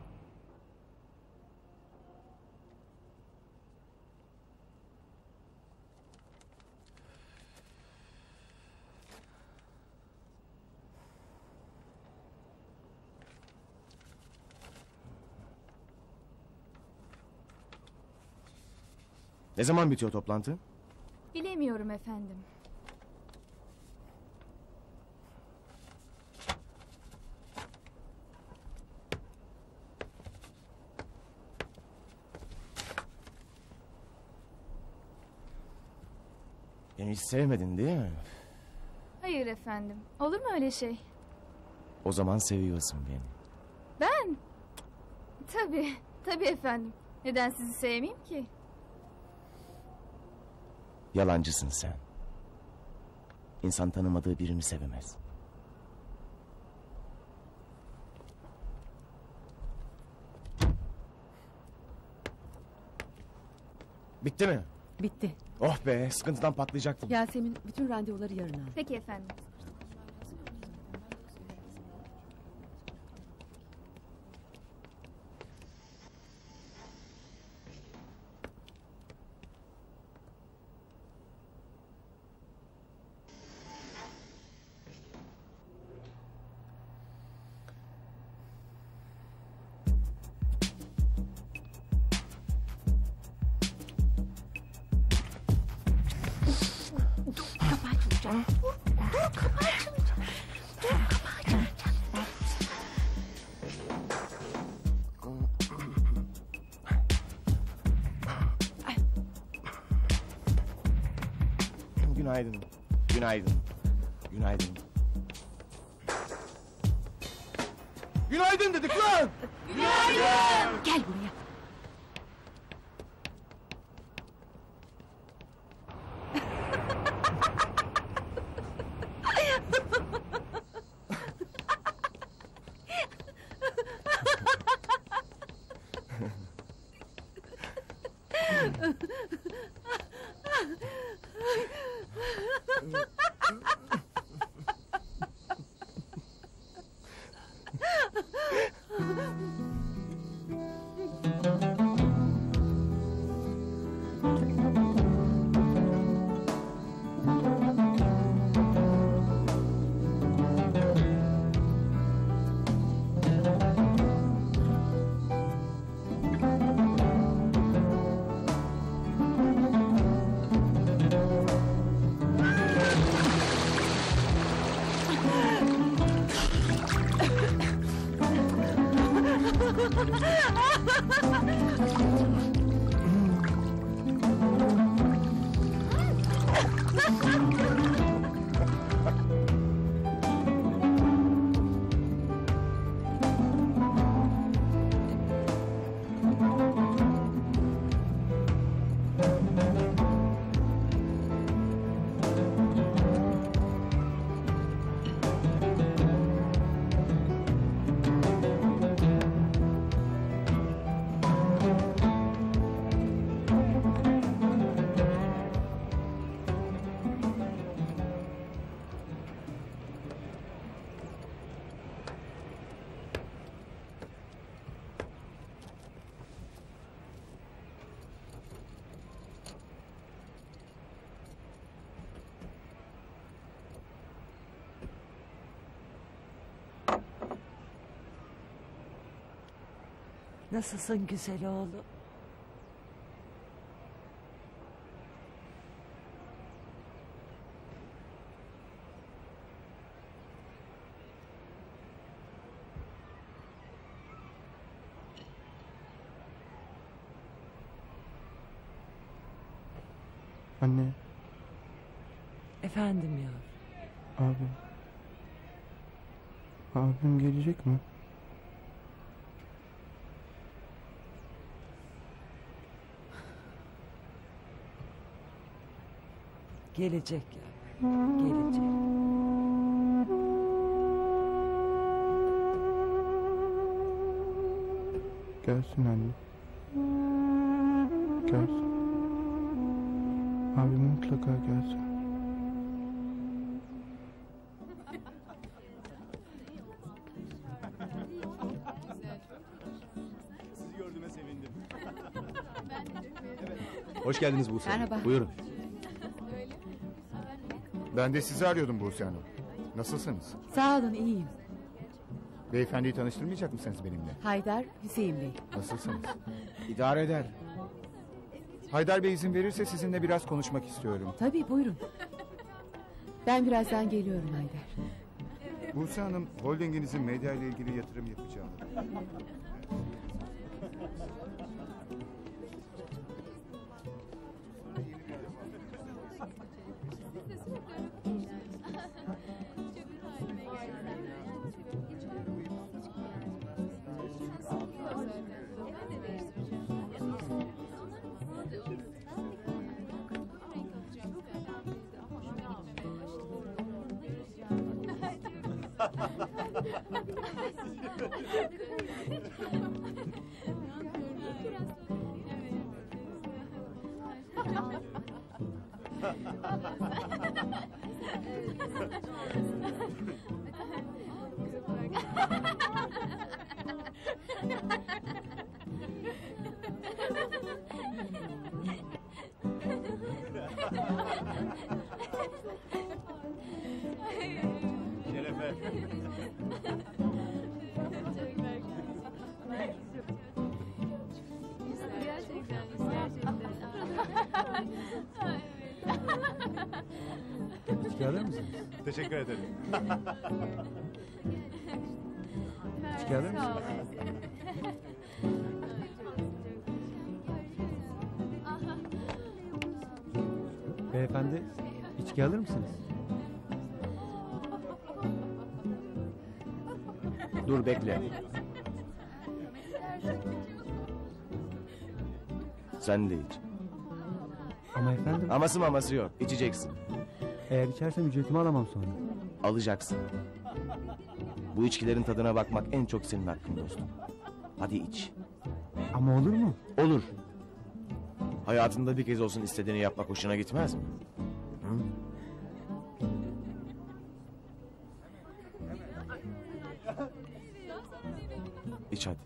Ne zaman bitiyor toplantı? Bilemiyorum efendim. Beni hiç sevmedin değil mi? Hayır efendim. Olur mu öyle şey? O zaman seviyorsun beni. Ben? Tabii. Tabii efendim. Neden sizi sevmeyeyim ki? Yalancısın sen. İnsan tanımadığı birini sevemez. Bitti mi? Bitti. Oh be, sıkıntıdan patlayacaktım. Yasemin bütün randevuları yarın al. Peki efendim. Günaydın. Günaydın. Günaydın. Günaydın dedik lan! Günaydın! Gel buraya. Nasılsın güzel oğlum? Anne, Efendim yavrum. abim gelecek mi? Gelecek yavrum. Gelecek. Gelsin anne. Gelsin. Abim mutlaka gelsin. Sizi gördüğüme sevindim. Hoş geldiniz Buse Hanım. Merhaba. Buyurun. Ben de sizi arıyordum Buse Hanım. Nasılsınız? Sağ olun iyiyim. Beyefendiyi tanıştırmayacak mısınız benimle? Haydar Hüseyin Bey. Nasılsınız? İdare eder. Haydar Bey izin verirse sizinle biraz konuşmak istiyorum. Tabii buyurun. Ben birazdan geliyorum Haydar. Buse Hanım, holdinginizin medya ile ilgili yatırım yapacağını. Şerefe. İçki alır mısınız? Teşekkür ederim. İçki alır mısınız? Beyefendi, içki alır mısınız? Dur bekle. Sen de iç. Ama efendim... Aması maması yok. İçeceksin. Eğer içersem ücretimi alamam sonra. Alacaksın. Bu içkilerin tadına bakmak en çok senin hakkın dostum. Hadi iç. Ama olur mu? Olur. Hayatında bir kez olsun istediğini yapmak hoşuna gitmez mi? Hı? İç hadi.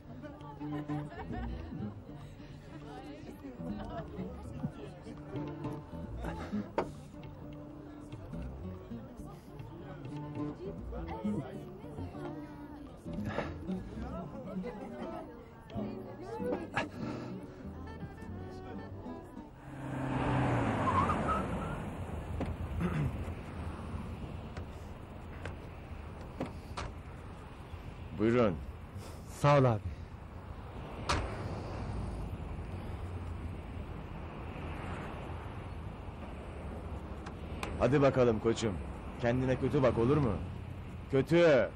Buyurun. Sağ ol abi. Hadi bakalım koçum. Kendine kötü bak, olur mu? Kötü.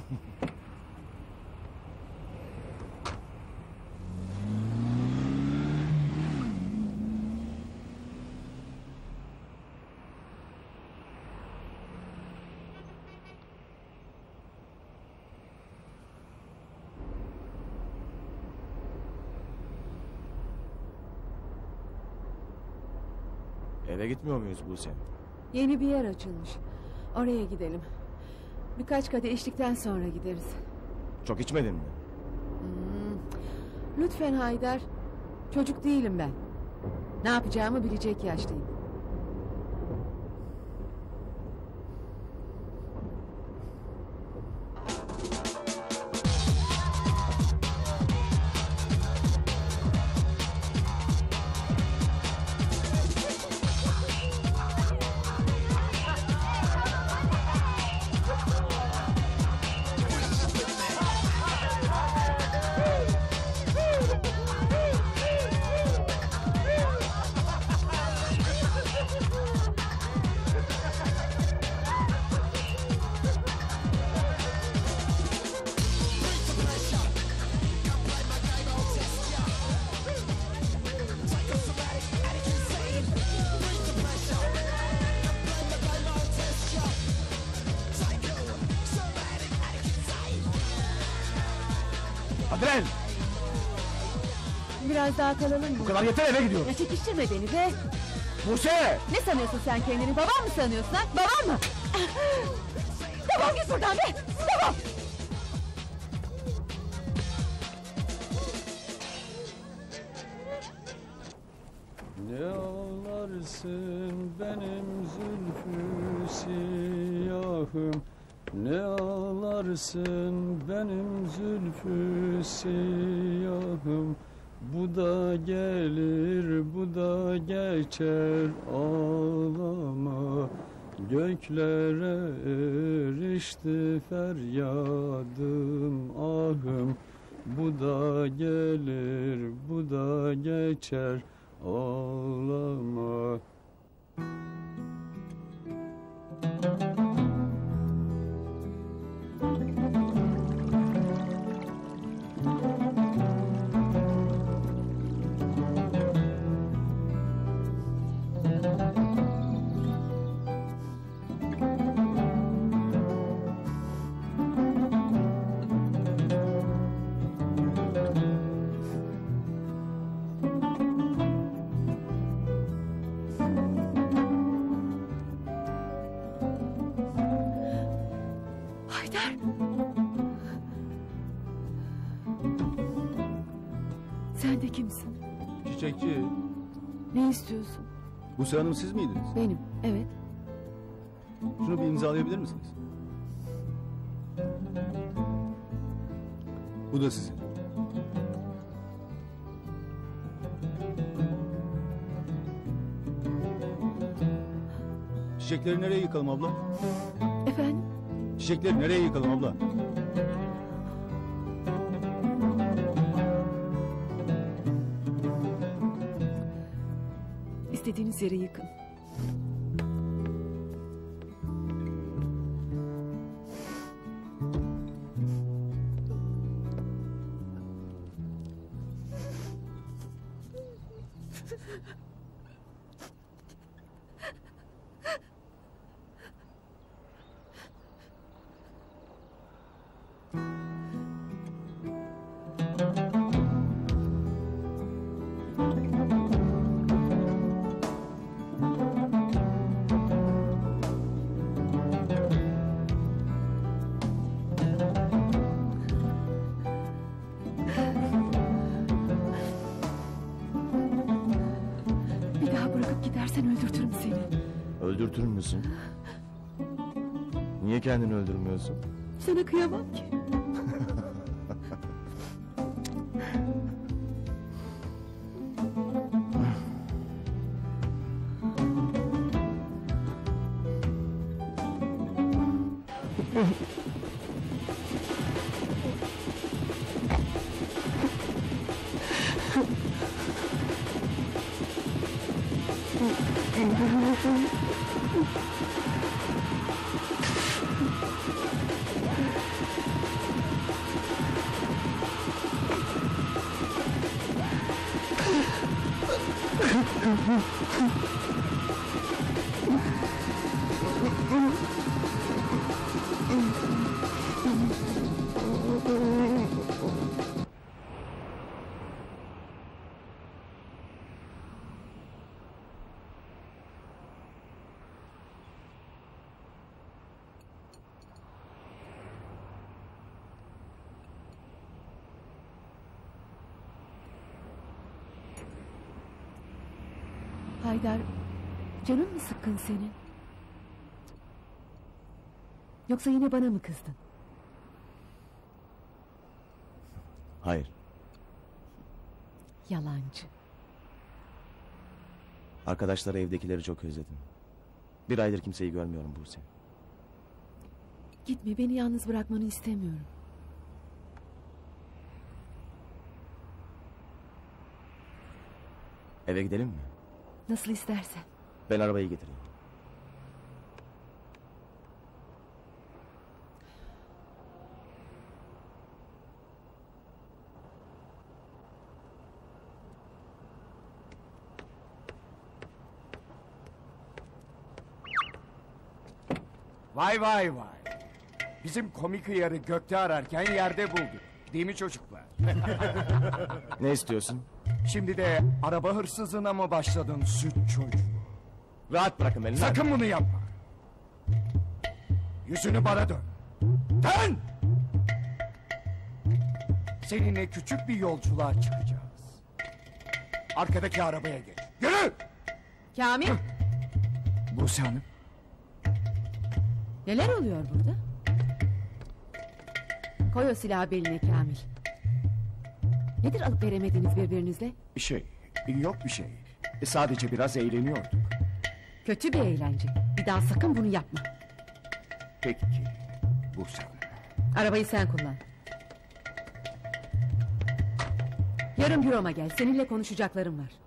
Eve gitmiyor muyuz Buse? Yeni bir yer açılmış. Oraya gidelim. Birkaç kadeh içtikten sonra gideriz. Çok içmedin mi? Lütfen Haydar. Çocuk değilim ben. Ne yapacağımı bilecek yaştayım. Hadi lan! Biraz daha kalalım mı? Bu kadar yeter, eve gidiyorum. Ya çekiştirme beni be. Buse! Ne sanıyorsun sen kendini? Babam mı sanıyorsun ha? Babam mı? Defol git buradan be! Defol! Ne ağlarsın benim zülfü siyahım, ne ağlarsın benim zülfü siyahım, Bu da gelir, bu da geçer, ağlama. Göklere erişti feryadım, ahım. Bu da gelir, bu da geçer, ağlama. Haydar. Sen de kimsin? Çiçekçi. Ne istiyorsun? Buse Hanım siz miydiniz? Benim, evet. Şunu bir imzalayabilir misiniz? Bu da sizin. Çiçekleri nereye yıkalım abla? Efendim? Çiçekleri nereye yıkalım abla? İstediğiniz yere yıkın. Bir daha bırakıp gidersen öldürtürüm seni. Öldürtür müsün? Niye kendini öldürmüyorsun? Sana kıyamam ki. Haydar, canın mı sıkkın senin? Yoksa yine bana mı kızdın? Hayır. Yalancı. Arkadaşları, evdekileri çok özledim. Bir aydır kimseyi görmüyorum Buse. Gitme, beni yalnız bırakmanı istemiyorum. Eve gidelim mi? Nasıl istersen. Ben arabayı getireyim. Vay vay vay. Bizim komik hıyarı gökte ararken yerde bulduk. Değil mi çocuklar? Ne istiyorsun? Şimdi de araba hırsızlığına mı başladın süt çocuğu? Rahat bırakın beni. Sakın bunu yapma. Yüzünü bana dön. Dön! Seninle küçük bir yolculuğa çıkacağız. Arkadaki arabaya geç. Yürü! Kamil! Buse Hanım. Neler oluyor burada? Koy o silahı beline Kamil. Nedir alıp veremediniz birbirinizle? Yok bir şey. Sadece biraz eğleniyorduk. Kötü bir eğlence. Bir daha sakın bunu yapma. Peki Buse Hanım. Arabayı sen kullan. Yarın büroma gel. Seninle konuşacaklarım var.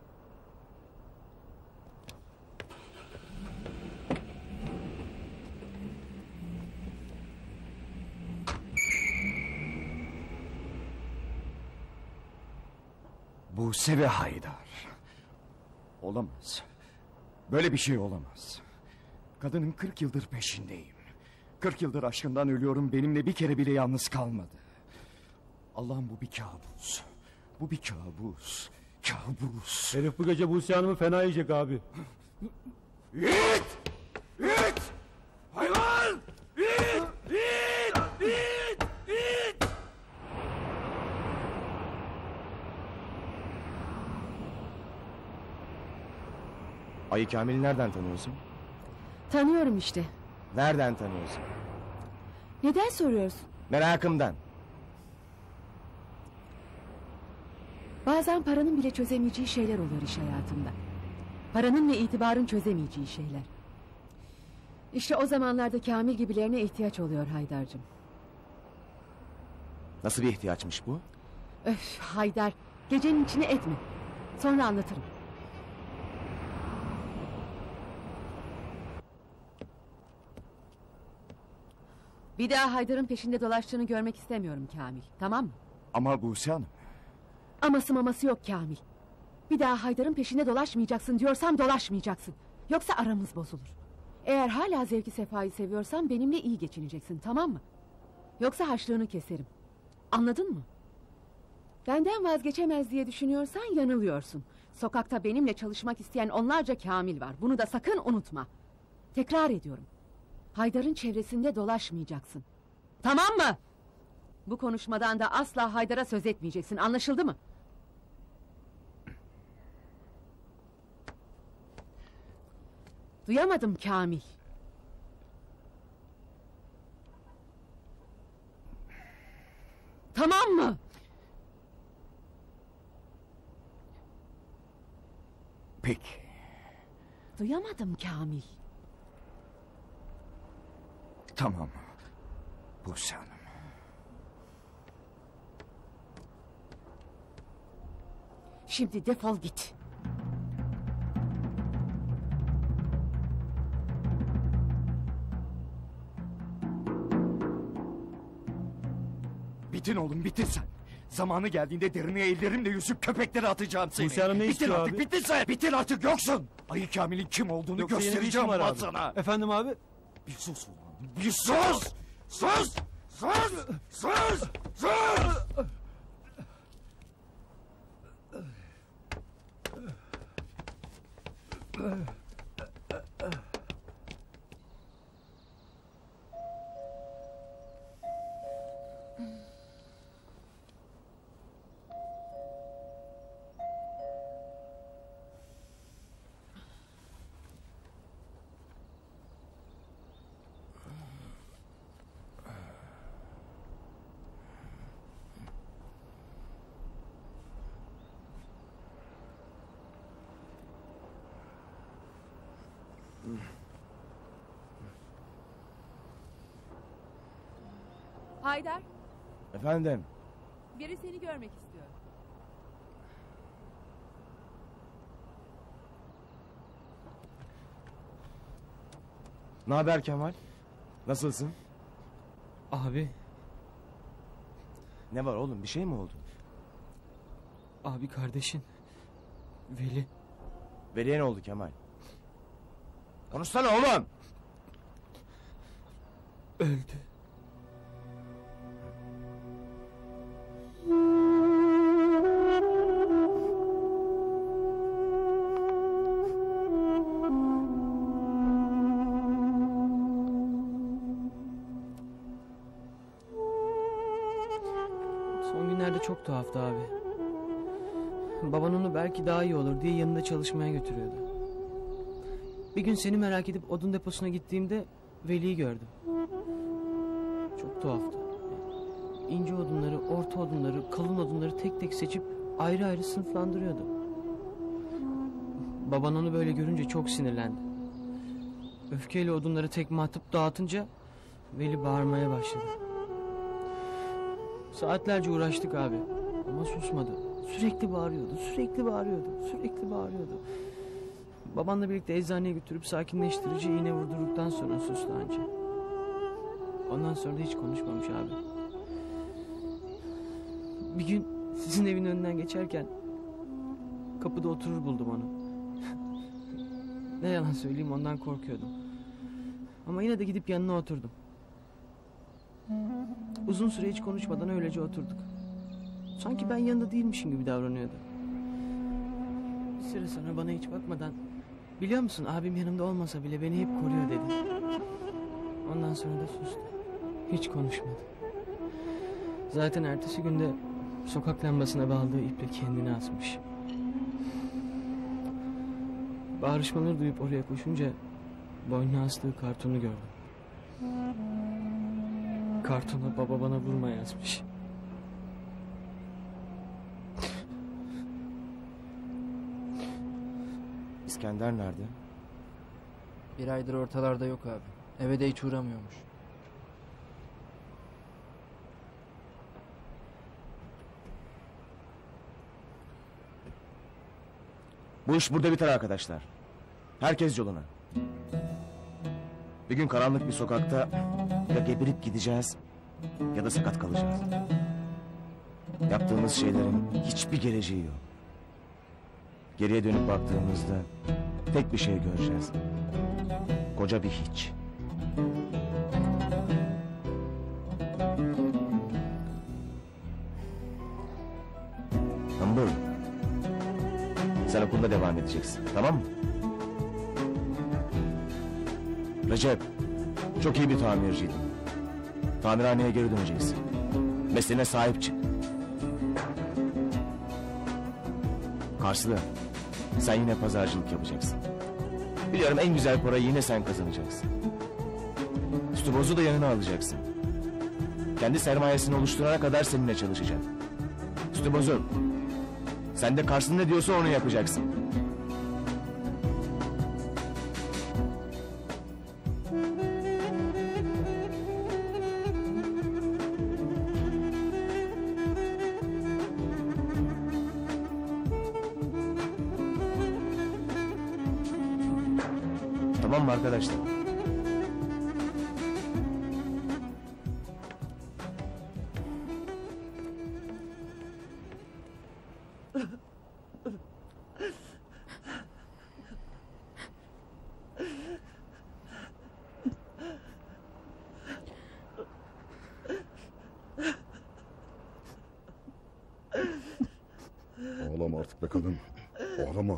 Buse ve Haydar. Olamaz. Böyle bir şey olamaz. Kadının 40 yıldır peşindeyim. 40 yıldır aşkından ölüyorum, benimle bir kere bile yalnız kalmadı. Allah'ım bu bir kabus. Bu bir kabus. Kabus. Herif bu gece Buse Hanım'ı fena yiyecek abi. Yiğit! Yiğit! Hayvan! Yiğit! Yiğit! Yiğit! Yiğit! Ayı Kamil'i nereden tanıyorsun? Tanıyorum işte. Nereden tanıyorsun? Neden soruyorsun? Merakımdan. Bazen paranın bile çözemeyeceği şeyler olur iş hayatında. Paranın ve itibarın çözemeyeceği şeyler. İşte o zamanlarda Kamil gibilerine ihtiyaç oluyor Haydar'cığım. Nasıl bir ihtiyaçmış bu? Öf Haydar, gecenin içine etme. Sonra anlatırım. Bir daha Haydar'ın peşinde dolaştığını görmek istemiyorum Kamil. Tamam mı? Ama Buse Hanım. Aması maması yok Kamil. Bir daha Haydar'ın peşinde dolaşmayacaksın diyorsam dolaşmayacaksın. Yoksa aramız bozulur. Eğer hala zevki sefayı seviyorsan benimle iyi geçineceksin, tamam mı? Yoksa harçlığını keserim. Anladın mı? Benden vazgeçemez diye düşünüyorsan yanılıyorsun. Sokakta benimle çalışmak isteyen onlarca Kamil var. Bunu da sakın unutma. Tekrar ediyorum. Haydar'ın çevresinde dolaşmayacaksın. Tamam mı? Bu konuşmadan da asla Haydar'a söz etmeyeceksin. Anlaşıldı mı? Duyamadım Kamil. Tamam mı? Peki. Duyamadım Kamil. Tamam. Buse Hanım. Şimdi defol git. Bitin oğlum, bitin sen. Zamanı geldiğinde derine ellerimle yüzüp köpeklere atacağım seni. Buse Hanım ne bitin istiyor artık, abi? bitin sen. Bitin artık, yoksun. Ayı Kamil'in kim olduğunu Yoksa yeni bir göstereceğim işim var ben abi. sana. Efendim abi? Bir sus ulan, bir sus! Sus! Sus! Sus! Sus! Haydar, Efendim? biri seni görmek istiyor. Ne haber Kemal? Nasılsın? Abi. Ne var oğlum, bir şey mi oldu? Abi kardeşin. Veli. Veli'ye ne oldu Kemal? Konuşsana oğlum! Öldü. Son günlerde çok tuhaftı abi. Baban onu belki daha iyi olur diye yanında çalışmaya götürüyordu. Bir gün seni merak edip odun deposuna gittiğimde Veli'yi gördüm. Çok tuhaftı. ince odunları, orta odunları, kalın odunları tek tek seçip ayrı ayrı sınıflandırıyordu. Baban onu böyle görünce çok sinirlendi. Öfkeyle odunları tekme atıp dağıtınca Veli bağırmaya başladı. Saatlerce uğraştık abi ama susmadı. Sürekli bağırıyordu, sürekli bağırıyordu, sürekli bağırıyordu. Babanla birlikte eczaneye götürüp sakinleştirici iğne vurdurduktan sonra sustu anca. Ondan sonra da hiç konuşmamış abi. Bir gün sizin evin önünden geçerken kapıda oturur buldum onu. Ne yalan söyleyeyim, ondan korkuyordum. Ama yine de gidip yanına oturdum. Uzun süre hiç konuşmadan öylece oturduk. Sanki ben yanında değilmişim gibi davranıyordu. Bir süre sonra bana hiç bakmadan, biliyor musun abim yanımda olmasa bile beni hep koruyor dedi. Ondan sonra da sustu. Hiç konuşmadı. Zaten ertesi günde sokak lambasına bağladığı iple kendini asmış. Bağırışmaları duyup oraya koşunca boynuna astığı kartonu gördüm. Kartona baba bana vurma yazmış. İskender nerede? Bir aydır ortalarda yok abi. Eve de hiç uğramıyormuş. Bu iş burada biter arkadaşlar. Herkes yoluna. Bir gün karanlık bir sokakta ya geberip gideceğiz ya da sakat kalacağız. Yaptığımız şeylerin hiçbir geleceği yok. Geriye dönüp baktığımızda tek bir şey göreceğiz. Koca bir hiç. Hımbıl. Sen okulda devam edeceksin, tamam mı? Recep, çok iyi bir tamirciydin. Tamirhaneye geri döneceksin. Mesleğine sahip çık. Karslı, sen yine pazarcılık yapacaksın. Biliyorum en güzel parayı yine sen kazanacaksın. Stüboz'u da yanına alacaksın. Kendi sermayesini oluşturana kadar seninle çalışacak. Stüboz'u, sen de Karslı ne diyorsa onu yapacaksın. Tamam mı arkadaşlar? Ağlama artık be kadın. Ağlama.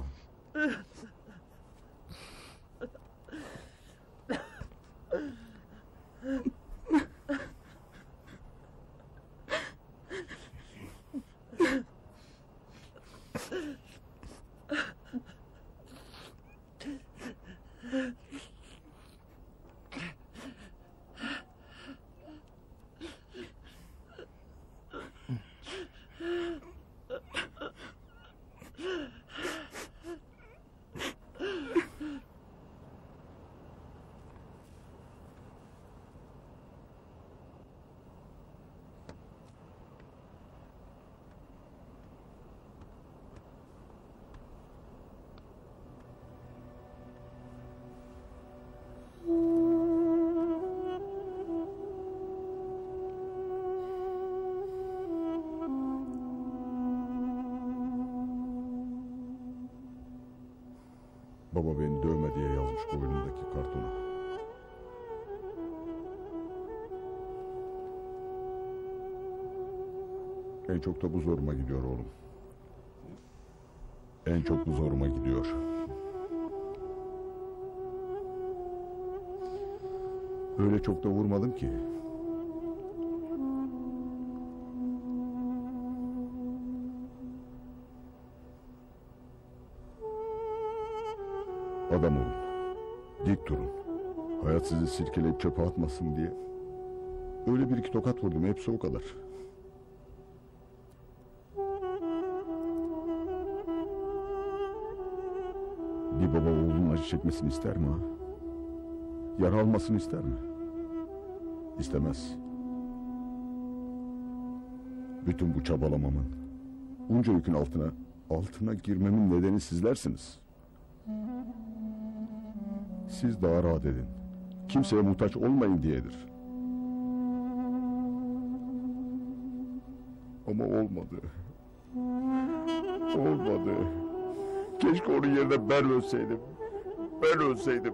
Baba beni dövme diye yazmış boynundaki kartona. En çok da bu zoruma gidiyor oğlum. En çok bu zoruma gidiyor. Öyle çok da vurmadım ki. Adam olun. Dik durun. Hayat sizi silkeleyip çöpe atmasın diye. Öyle bir iki tokat vurdum. Hepsi o kadar. Bir baba oğlunun acı çekmesini ister mi ha? Yara almasını ister mi? İstemez. Bütün bu çabalamamın, bunca yükün altına girmemin nedeni sizlersiniz. Siz daha rahat edin. Kimseye muhtaç olmayın diyedir. Ama olmadı. Olmadı. Keşke onun yerine ben ölseydim. Ben ölseydim.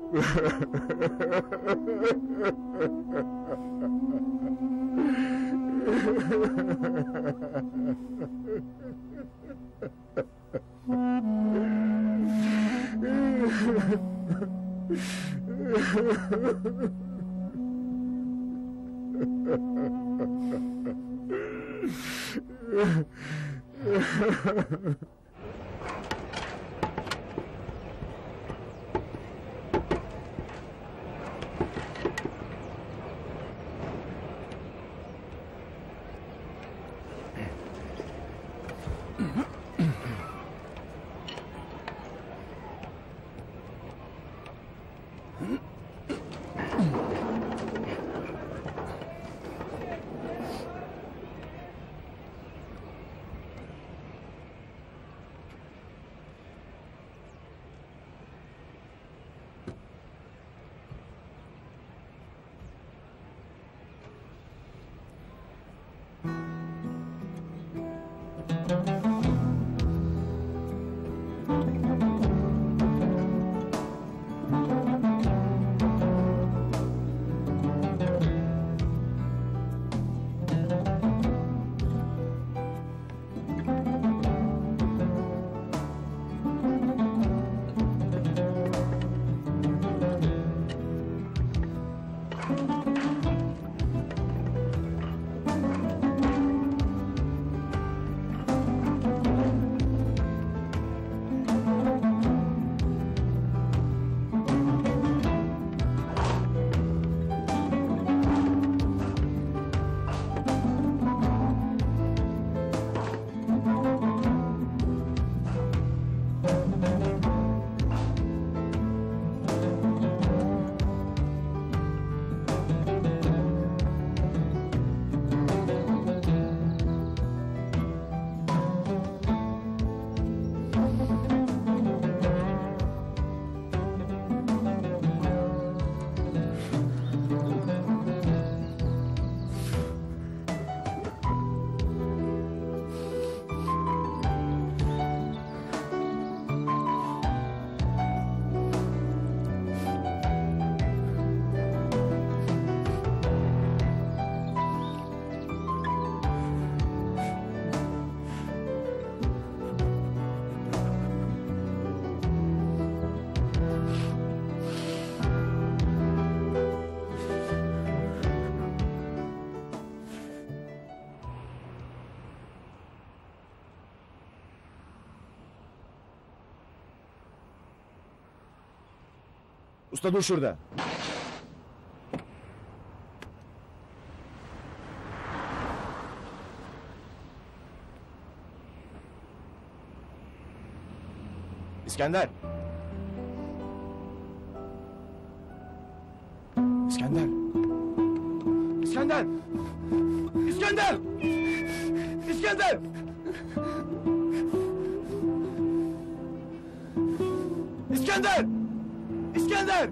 Usta dur şurada. İskender. İskender. İskender! İskender! İskender! İskender! İskender!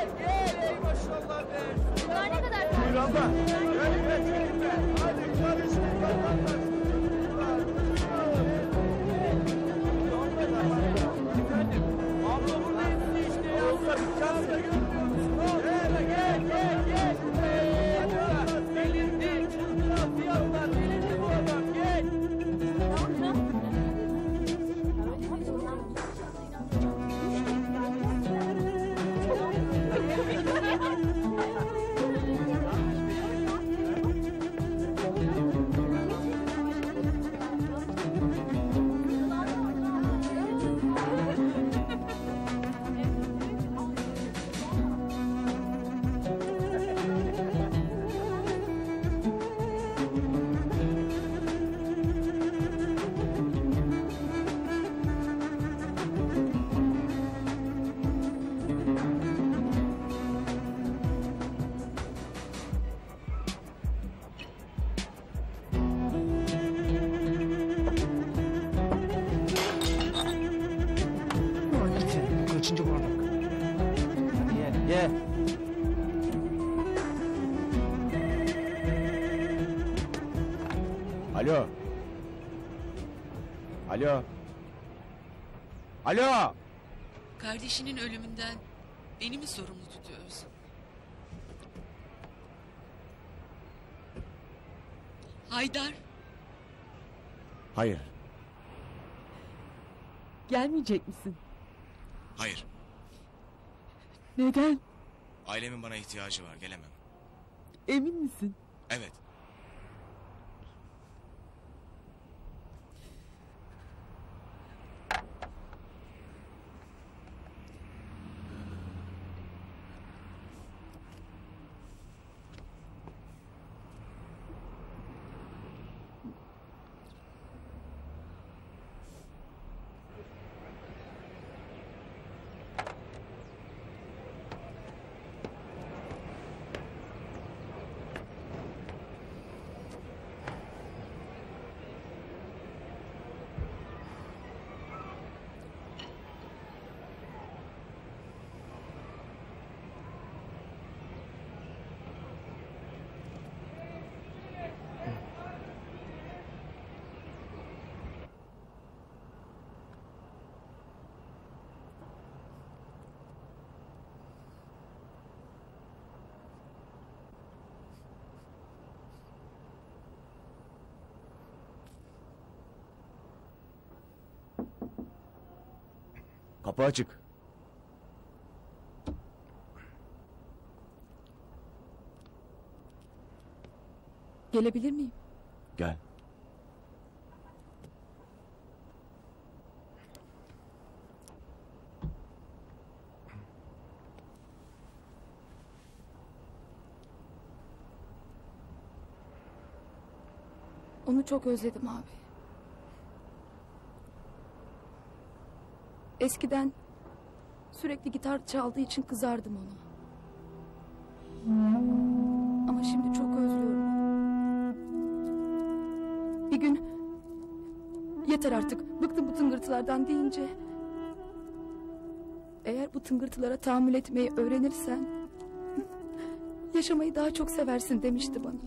Gel ey maşallah be. Bunlar ne kadar Buyur abla. Gel çekin be. Hadi karışın vatandaş. Efendim, abla burada hepsi işte ya. Olsa bir çans da görmüyor musun? Gel. Delirdi. Çıldıran fiyatlar. Delirdi bu adam. Gel. Kaçıncı bardak? Ye. Alo. Alo. Alo. Kardeşinin ölümünden beni mi sorumlu tutuyorsun? Haydar. Hayır. Gelmeyecek misin? Hayır. Neden? Ailemin bana ihtiyacı var. Gelemem. Emin misin? Evet. Kapı açık. Gelebilir miyim? Gel. Onu çok özledim abi. Eskiden sürekli gitar çaldığı için kızardım ona. Ama şimdi çok özlüyorum onu. Bir gün yeter artık, bıktım bu tıngırtılardan deyince, eğer bu tıngırtılara tahammül etmeyi öğrenirsen yaşamayı daha çok seversin demişti bana.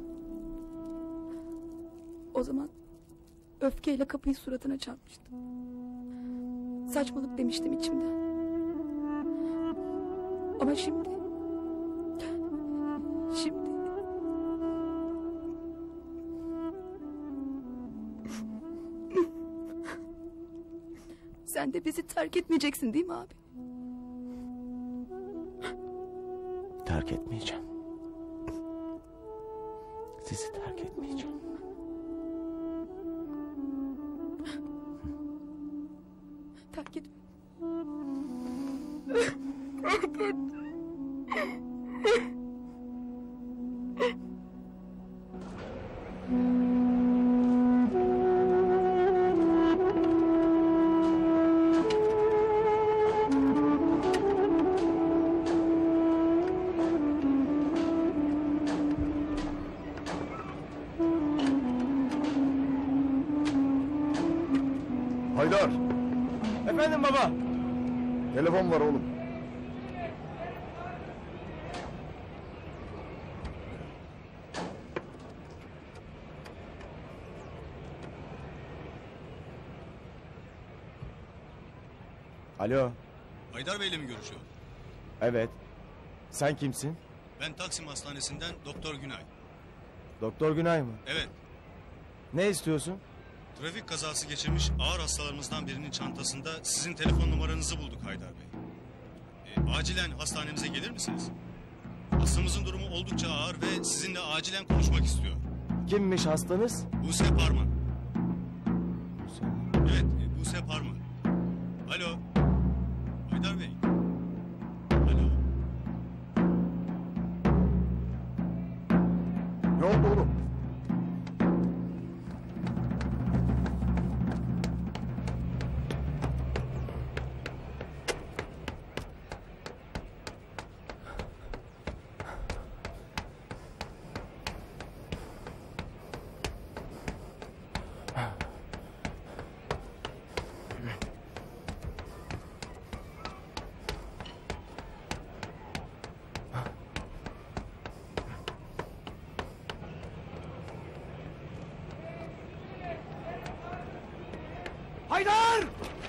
O zaman öfkeyle kapıyı suratına çarpmıştım. Saçmalık demiştim içimden. Ama şimdi sen de bizi terk etmeyeceksin değil mi abi? Terk etmeyeceğim. Sizi terk etmeyeceğim. Terk etme. Haydar, Efendim baba. telefon var oğlum. Alo. Haydar Bey'le mi görüşüyor? Evet. Sen kimsin? Ben Taksim Hastanesi'nden Doktor Günay. Doktor Günay mı? Evet. Ne istiyorsun? Trafik kazası geçirmiş ağır hastalarımızdan birinin çantasında sizin telefon numaranızı bulduk Haydar Bey. Acilen hastanemize gelir misiniz? Hastamızın durumu oldukça ağır ve sizinle acilen konuşmak istiyor. Kimmiş hastanız? Buse Parman. Evet, Buse Parman. Alo. Haydar Bey. Alo. Ne oldu oğlum? Haydar!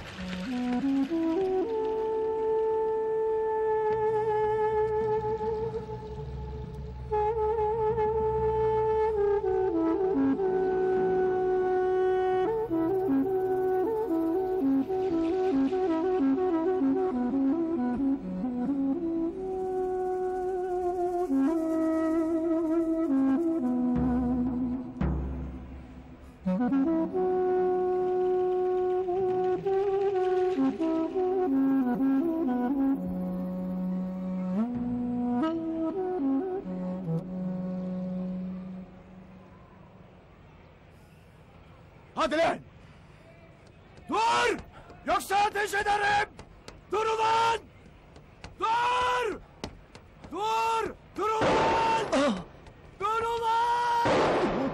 Hadi lan! Dur! Yoksa ateş ederim! Dur ulan! Dur! Dur! Dur ulan! Dur ulan!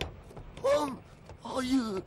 Hayır.